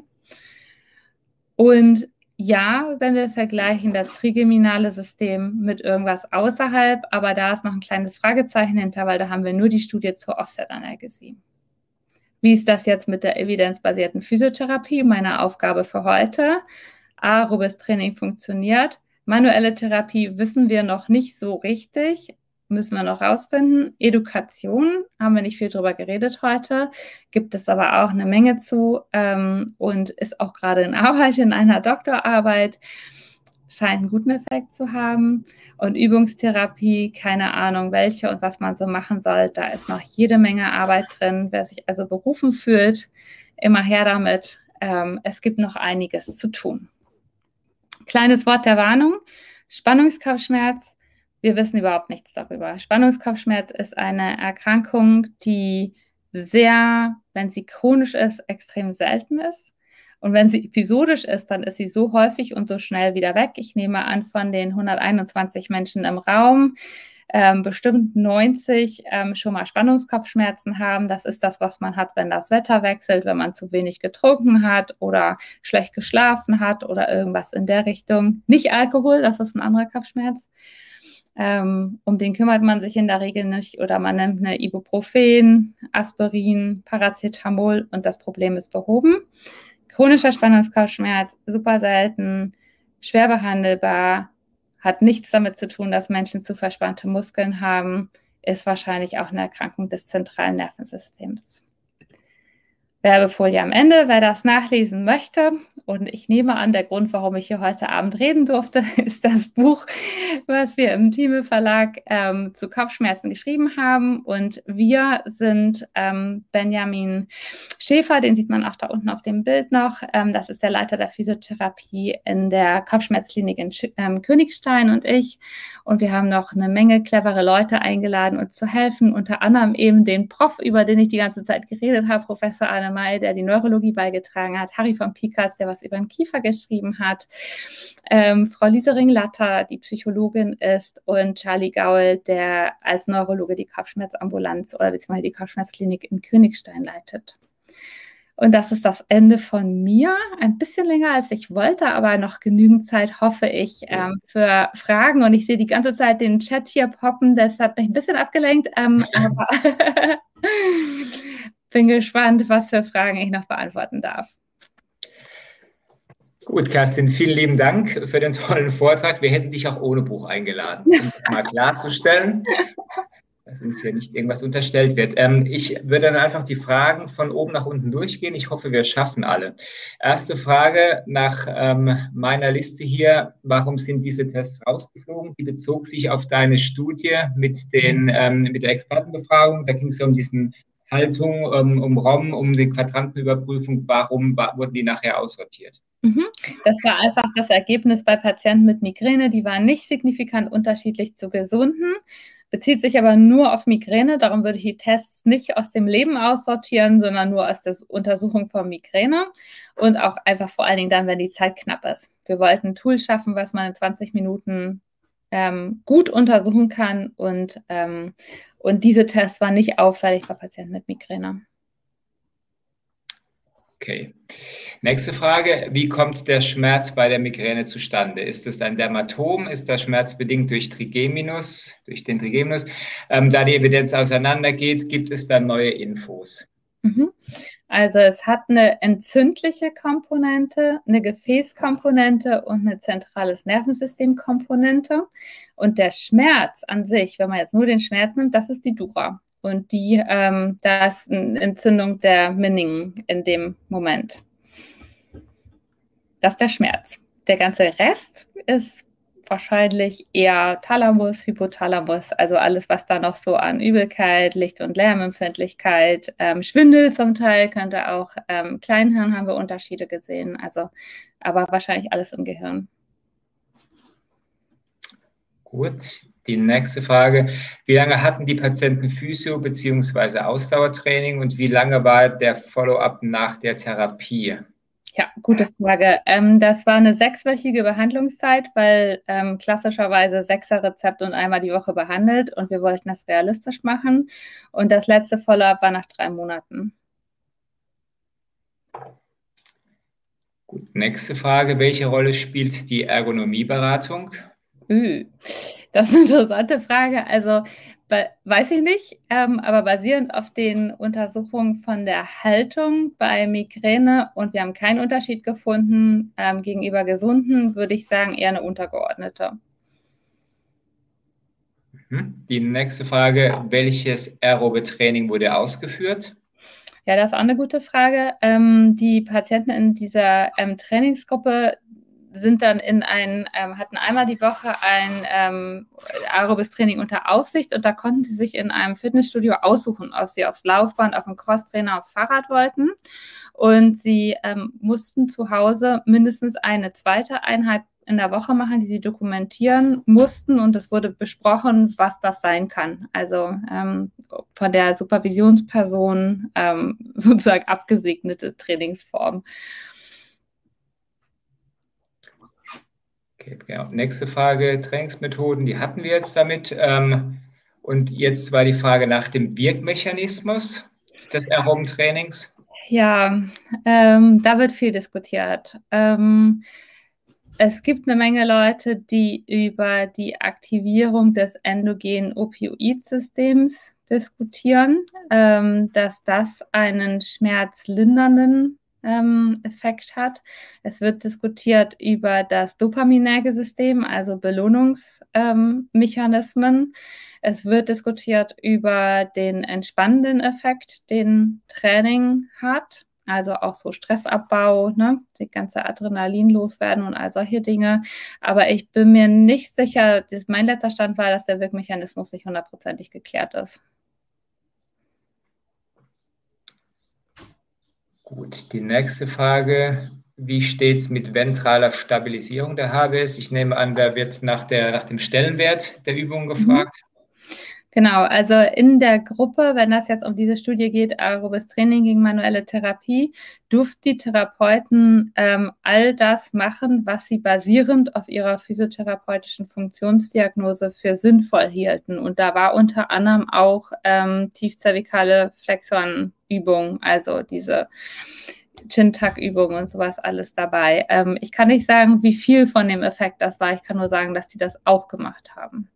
Und ja, wenn wir vergleichen das trigeminale System mit irgendwas außerhalb, aber da ist noch ein kleines Fragezeichen hinter, weil da haben wir nur die Studie zur Offset-Analgesie. Wie ist das jetzt mit der evidenzbasierten Physiotherapie? Meine Aufgabe für heute. Aerobes Training funktioniert. Manuelle Therapie wissen wir noch nicht so richtig. Müssen wir noch rausfinden. Edukation, haben wir nicht viel drüber geredet heute, gibt es aber auch eine Menge zu ähm, und ist auch gerade in Arbeit, in einer Doktorarbeit, scheint einen guten Effekt zu haben. Und Übungstherapie, keine Ahnung welche und was man so machen soll, da ist noch jede Menge Arbeit drin. Wer sich also berufen fühlt, immer her damit. Ähm, es gibt noch einiges zu tun. Kleines Wort der Warnung, Spannungskopfschmerz. Wir wissen überhaupt nichts darüber. Spannungskopfschmerz ist eine Erkrankung, die sehr, wenn sie chronisch ist, extrem selten ist. Und wenn sie episodisch ist, dann ist sie so häufig und so schnell wieder weg. Ich nehme an, von den hunderteinundzwanzig Menschen im Raum, ähm, bestimmt neunzig ähm, schon mal Spannungskopfschmerzen haben. Das ist das, was man hat, wenn das Wetter wechselt, wenn man zu wenig getrunken hat oder schlecht geschlafen hat oder irgendwas in der Richtung. Nicht Alkohol, das ist ein anderer Kopfschmerz. Ähm, um den kümmert man sich in der Regel nicht oder man nimmt eine Ibuprofen, Aspirin, Paracetamol und das Problem ist behoben. Chronischer Spannungskopfschmerz, super selten, schwer behandelbar, hat nichts damit zu tun, dass Menschen zu verspannte Muskeln haben, ist wahrscheinlich auch eine Erkrankung des zentralen Nervensystems. Werbefolie am Ende, wer das nachlesen möchte. Und ich nehme an, der Grund, warum ich hier heute Abend reden durfte, ist das Buch, was wir im Thieme Verlag ähm, zu Kopfschmerzen geschrieben haben. Und wir sind ähm, Benjamin Schäfer, den sieht man auch da unten auf dem Bild noch. Ähm, das ist der Leiter der Physiotherapie in der Kopfschmerzklinik in ähm, Königstein und ich. Und wir haben noch eine Menge clevere Leute eingeladen, uns zu helfen. Unter anderem eben den Prof, über den ich die ganze Zeit geredet habe, Professor Arne May, der die Neurologie beigetragen hat, Harry von Pikas, der was über den Kiefer geschrieben hat, ähm, Frau Liesering-Latter, die Psychologin ist und Charlie Gaul, der als Neurologe die Kopfschmerzambulanz oder beziehungsweise die Kopfschmerzklinik in Königstein leitet. Und das ist das Ende von mir. Ein bisschen länger als ich wollte, aber noch genügend Zeit, hoffe ich, ähm, für Fragen. Und ich sehe die ganze Zeit den Chat hier poppen. Das hat mich ein bisschen abgelenkt. Ähm, aber bin gespannt, was für Fragen ich noch beantworten darf. Gut, Kerstin, vielen lieben Dank für den tollen Vortrag. Wir hätten dich auch ohne Buch eingeladen, um das mal klarzustellen, dass uns hier nicht irgendwas unterstellt wird. Ähm, ich würde dann einfach die Fragen von oben nach unten durchgehen. Ich hoffe, wir schaffen alle. Erste Frage nach ähm, meiner Liste hier. Warum sind diese Tests rausgeflogen? Die bezog sich auf deine Studie mit, den, ähm, mit der Expertenbefragung. Da ging es ja um diesen Haltung, um, um R O M, um die Quadrantenüberprüfung. Warum wurden die nachher aussortiert? Das war einfach das Ergebnis bei Patienten mit Migräne. Die waren nicht signifikant unterschiedlich zu Gesunden, bezieht sich aber nur auf Migräne. Darum würde ich die Tests nicht aus dem Leben aussortieren, sondern nur aus der Untersuchung von Migräne und auch einfach vor allen Dingen dann, wenn die Zeit knapp ist. Wir wollten ein Tool schaffen, was man in zwanzig Minuten ähm, gut untersuchen kann und, ähm, und diese Tests waren nicht auffällig bei Patienten mit Migräne. Okay. Nächste Frage. Wie kommt der Schmerz bei der Migräne zustande? Ist es ein Dermatom? Ist der Schmerz bedingt durch Trigeminus, durch den Trigeminus? Ähm, da die Evidenz auseinandergeht, gibt es dann neue Infos? Also es hat eine entzündliche Komponente, eine Gefäßkomponente und eine zentrales Nervensystemkomponente. Und der Schmerz an sich, wenn man jetzt nur den Schmerz nimmt, das ist die Dura. Und die, ähm, da ist eine Entzündung der Meningen in dem Moment. Das ist der Schmerz. Der ganze Rest ist wahrscheinlich eher Thalamus, Hypothalamus, also alles, was da noch so an Übelkeit, Licht- und Lärmempfindlichkeit, ähm, Schwindel zum Teil, könnte auch ähm, Kleinhirn haben wir Unterschiede gesehen, also aber wahrscheinlich alles im Gehirn. Gut. Die nächste Frage, wie lange hatten die Patienten Physio- bzw. Ausdauertraining und wie lange war der Follow-up nach der Therapie? Ja, gute Frage. Ähm, das war eine sechswöchige Behandlungszeit, weil ähm, klassischerweise Sechser-Rezept und einmal die Woche behandelt und wir wollten das realistisch machen. Und das letzte Follow-up war nach drei Monaten. Gut, nächste Frage, welche Rolle spielt die Ergonomieberatung? Das ist eine interessante Frage. Also weiß ich nicht, ähm, aber basierend auf den Untersuchungen von der Haltung bei Migräne und wir haben keinen Unterschied gefunden ähm, gegenüber Gesunden, würde ich sagen, eher eine untergeordnete. Die nächste Frage, welches aerobe Training wurde ausgeführt? Ja, das ist auch eine gute Frage. Ähm, die Patienten in dieser ähm, Trainingsgruppe sind dann in ein, ähm, hatten einmal die Woche ein ähm, aerobes Training unter Aufsicht und da konnten sie sich in einem Fitnessstudio aussuchen, ob sie aufs Laufband, auf den Crosstrainer, aufs Fahrrad wollten. Und sie ähm, mussten zu Hause mindestens eine zweite Einheit in der Woche machen, die sie dokumentieren mussten und es wurde besprochen, was das sein kann. Also ähm, von der Supervisionsperson ähm, sozusagen abgesegnete Trainingsform. Okay, genau. Nächste Frage, Trainingsmethoden, die hatten wir jetzt damit. Ähm, und jetzt war die Frage nach dem Wirkmechanismus des aeroben Trainings. Ja, ähm, da wird viel diskutiert. Ähm, es gibt eine Menge Leute, die über die Aktivierung des endogenen Opioidsystems diskutieren, ähm, dass das einen schmerzlindernden ähm, Effekt hat. Es wird diskutiert über das dopaminerge System, also Belohnungsmechanismen. Ähm, es wird diskutiert über den entspannenden Effekt, den Training hat. Also auch so Stressabbau, ne, die ganze Adrenalin loswerden und all solche Dinge. Aber ich bin mir nicht sicher, das, mein letzter Stand war, dass der Wirkmechanismus nicht hundertprozentig geklärt ist. Gut, die nächste Frage. Wie steht es mit ventraler Stabilisierung der H B S? Ich nehme an, da wird nach, der, nach dem Stellenwert der Übung gefragt. Mhm. Genau, also in der Gruppe, wenn das jetzt um diese Studie geht, aerobes Training gegen manuelle Therapie, durften die Therapeuten ähm, all das machen, was sie basierend auf ihrer physiotherapeutischen Funktionsdiagnose für sinnvoll hielten. Und da war unter anderem auch ähm, tiefzervikale Flexorenübungen, also diese Chin-Tuck-Übungen und sowas alles dabei. Ähm, ich kann nicht sagen, wie viel von dem Effekt das war. Ich kann nur sagen, dass die das auch gemacht haben.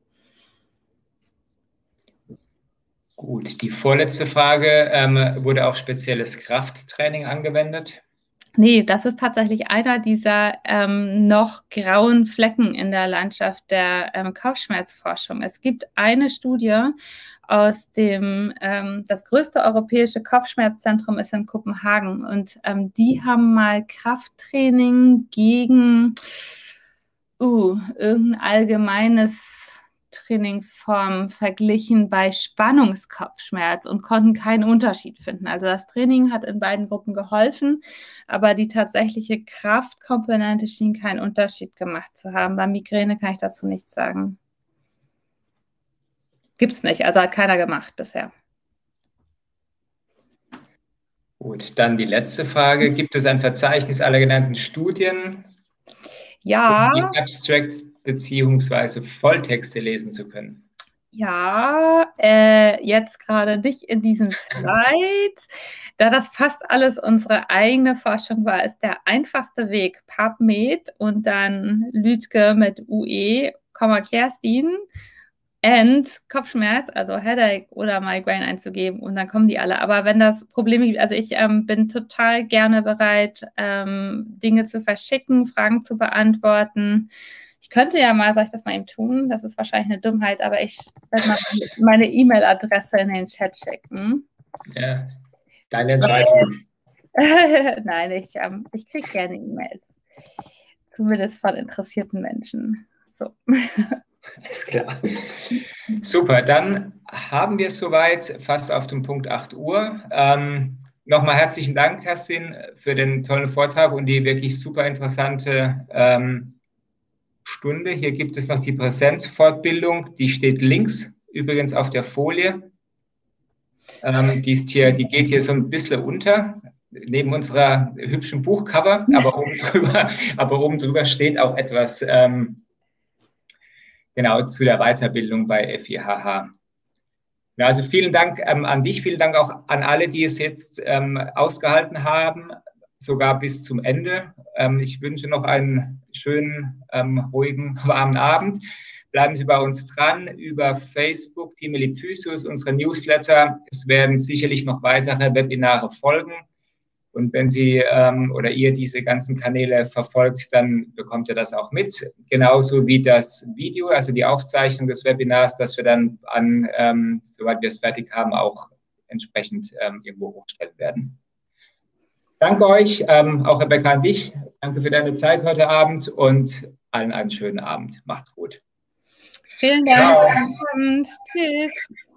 Gut, die vorletzte Frage, ähm, wurde auch spezielles Krafttraining angewendet? Nee, das ist tatsächlich einer dieser ähm, noch grauen Flecken in der Landschaft der ähm, Kopfschmerzforschung. Es gibt eine Studie aus dem, ähm, das größte europäische Kopfschmerzzentrum ist in Kopenhagen und ähm, die haben mal Krafttraining gegen uh, irgendein allgemeines Trainingsformen verglichen bei Spannungskopfschmerz und konnten keinen Unterschied finden. Also das Training hat in beiden Gruppen geholfen, aber die tatsächliche Kraftkomponente schien keinen Unterschied gemacht zu haben. Bei Migräne kann ich dazu nichts sagen. Gibt es nicht, also hat keiner gemacht bisher. Gut, dann die letzte Frage. Gibt es ein Verzeichnis aller genannten Studien? Ja. Um die Abstracts beziehungsweise Volltexte lesen zu können? Ja, äh, jetzt gerade nicht in diesen Slides. Da das fast alles unsere eigene Forschung war, ist der einfachste Weg PubMed und dann Lütke mit U E, Kerstin and Kopfschmerz, also Headache oder Migraine einzugeben und dann kommen die alle. Aber wenn das Probleme gibt, also ich ähm, bin total gerne bereit, ähm, Dinge zu verschicken, Fragen zu beantworten. Ich könnte ja mal, soll ich das mal eben tun? Das ist wahrscheinlich eine Dummheit, aber ich werde mal meine E-Mail-Adresse in den Chat schicken. Ja, deine Entscheidung. Nein, ich, ähm, ich kriege gerne E-Mails. Zumindest von interessierten Menschen. So. Alles klar. Super, dann haben wir es soweit, fast auf dem Punkt acht Uhr. Ähm, Nochmal herzlichen Dank, Kerstin, für den tollen Vortrag und die wirklich super interessante ähm, Stunde. Hier gibt es noch die Präsenzfortbildung, die steht links übrigens auf der Folie. Ähm, die, ist hier, die geht hier so ein bisschen unter, neben unserer hübschen Buchcover, aber oben drüber, aber oben drüber steht auch etwas ähm, genau zu der Weiterbildung bei F I H H. Ja, also vielen Dank ähm, an dich, vielen Dank auch an alle, die es jetzt ähm, ausgehalten haben, sogar bis zum Ende. Ähm, ich wünsche noch einen schönen, ähm, ruhigen, warmen Abend. Bleiben Sie bei uns dran über Facebook, Team Elliphysius, unsere Newsletter. Es werden sicherlich noch weitere Webinare folgen. Und wenn Sie ähm, oder ihr diese ganzen Kanäle verfolgt, dann bekommt ihr das auch mit. Genauso wie das Video, also die Aufzeichnung des Webinars, das wir dann an, ähm, soweit wir es fertig haben, auch entsprechend ähm, irgendwo hochstellen werden. Danke euch, ähm, auch Rebecca an dich. Danke für deine Zeit heute Abend und allen einen schönen Abend. Macht's gut. Vielen Dank. Ciao. Tschüss.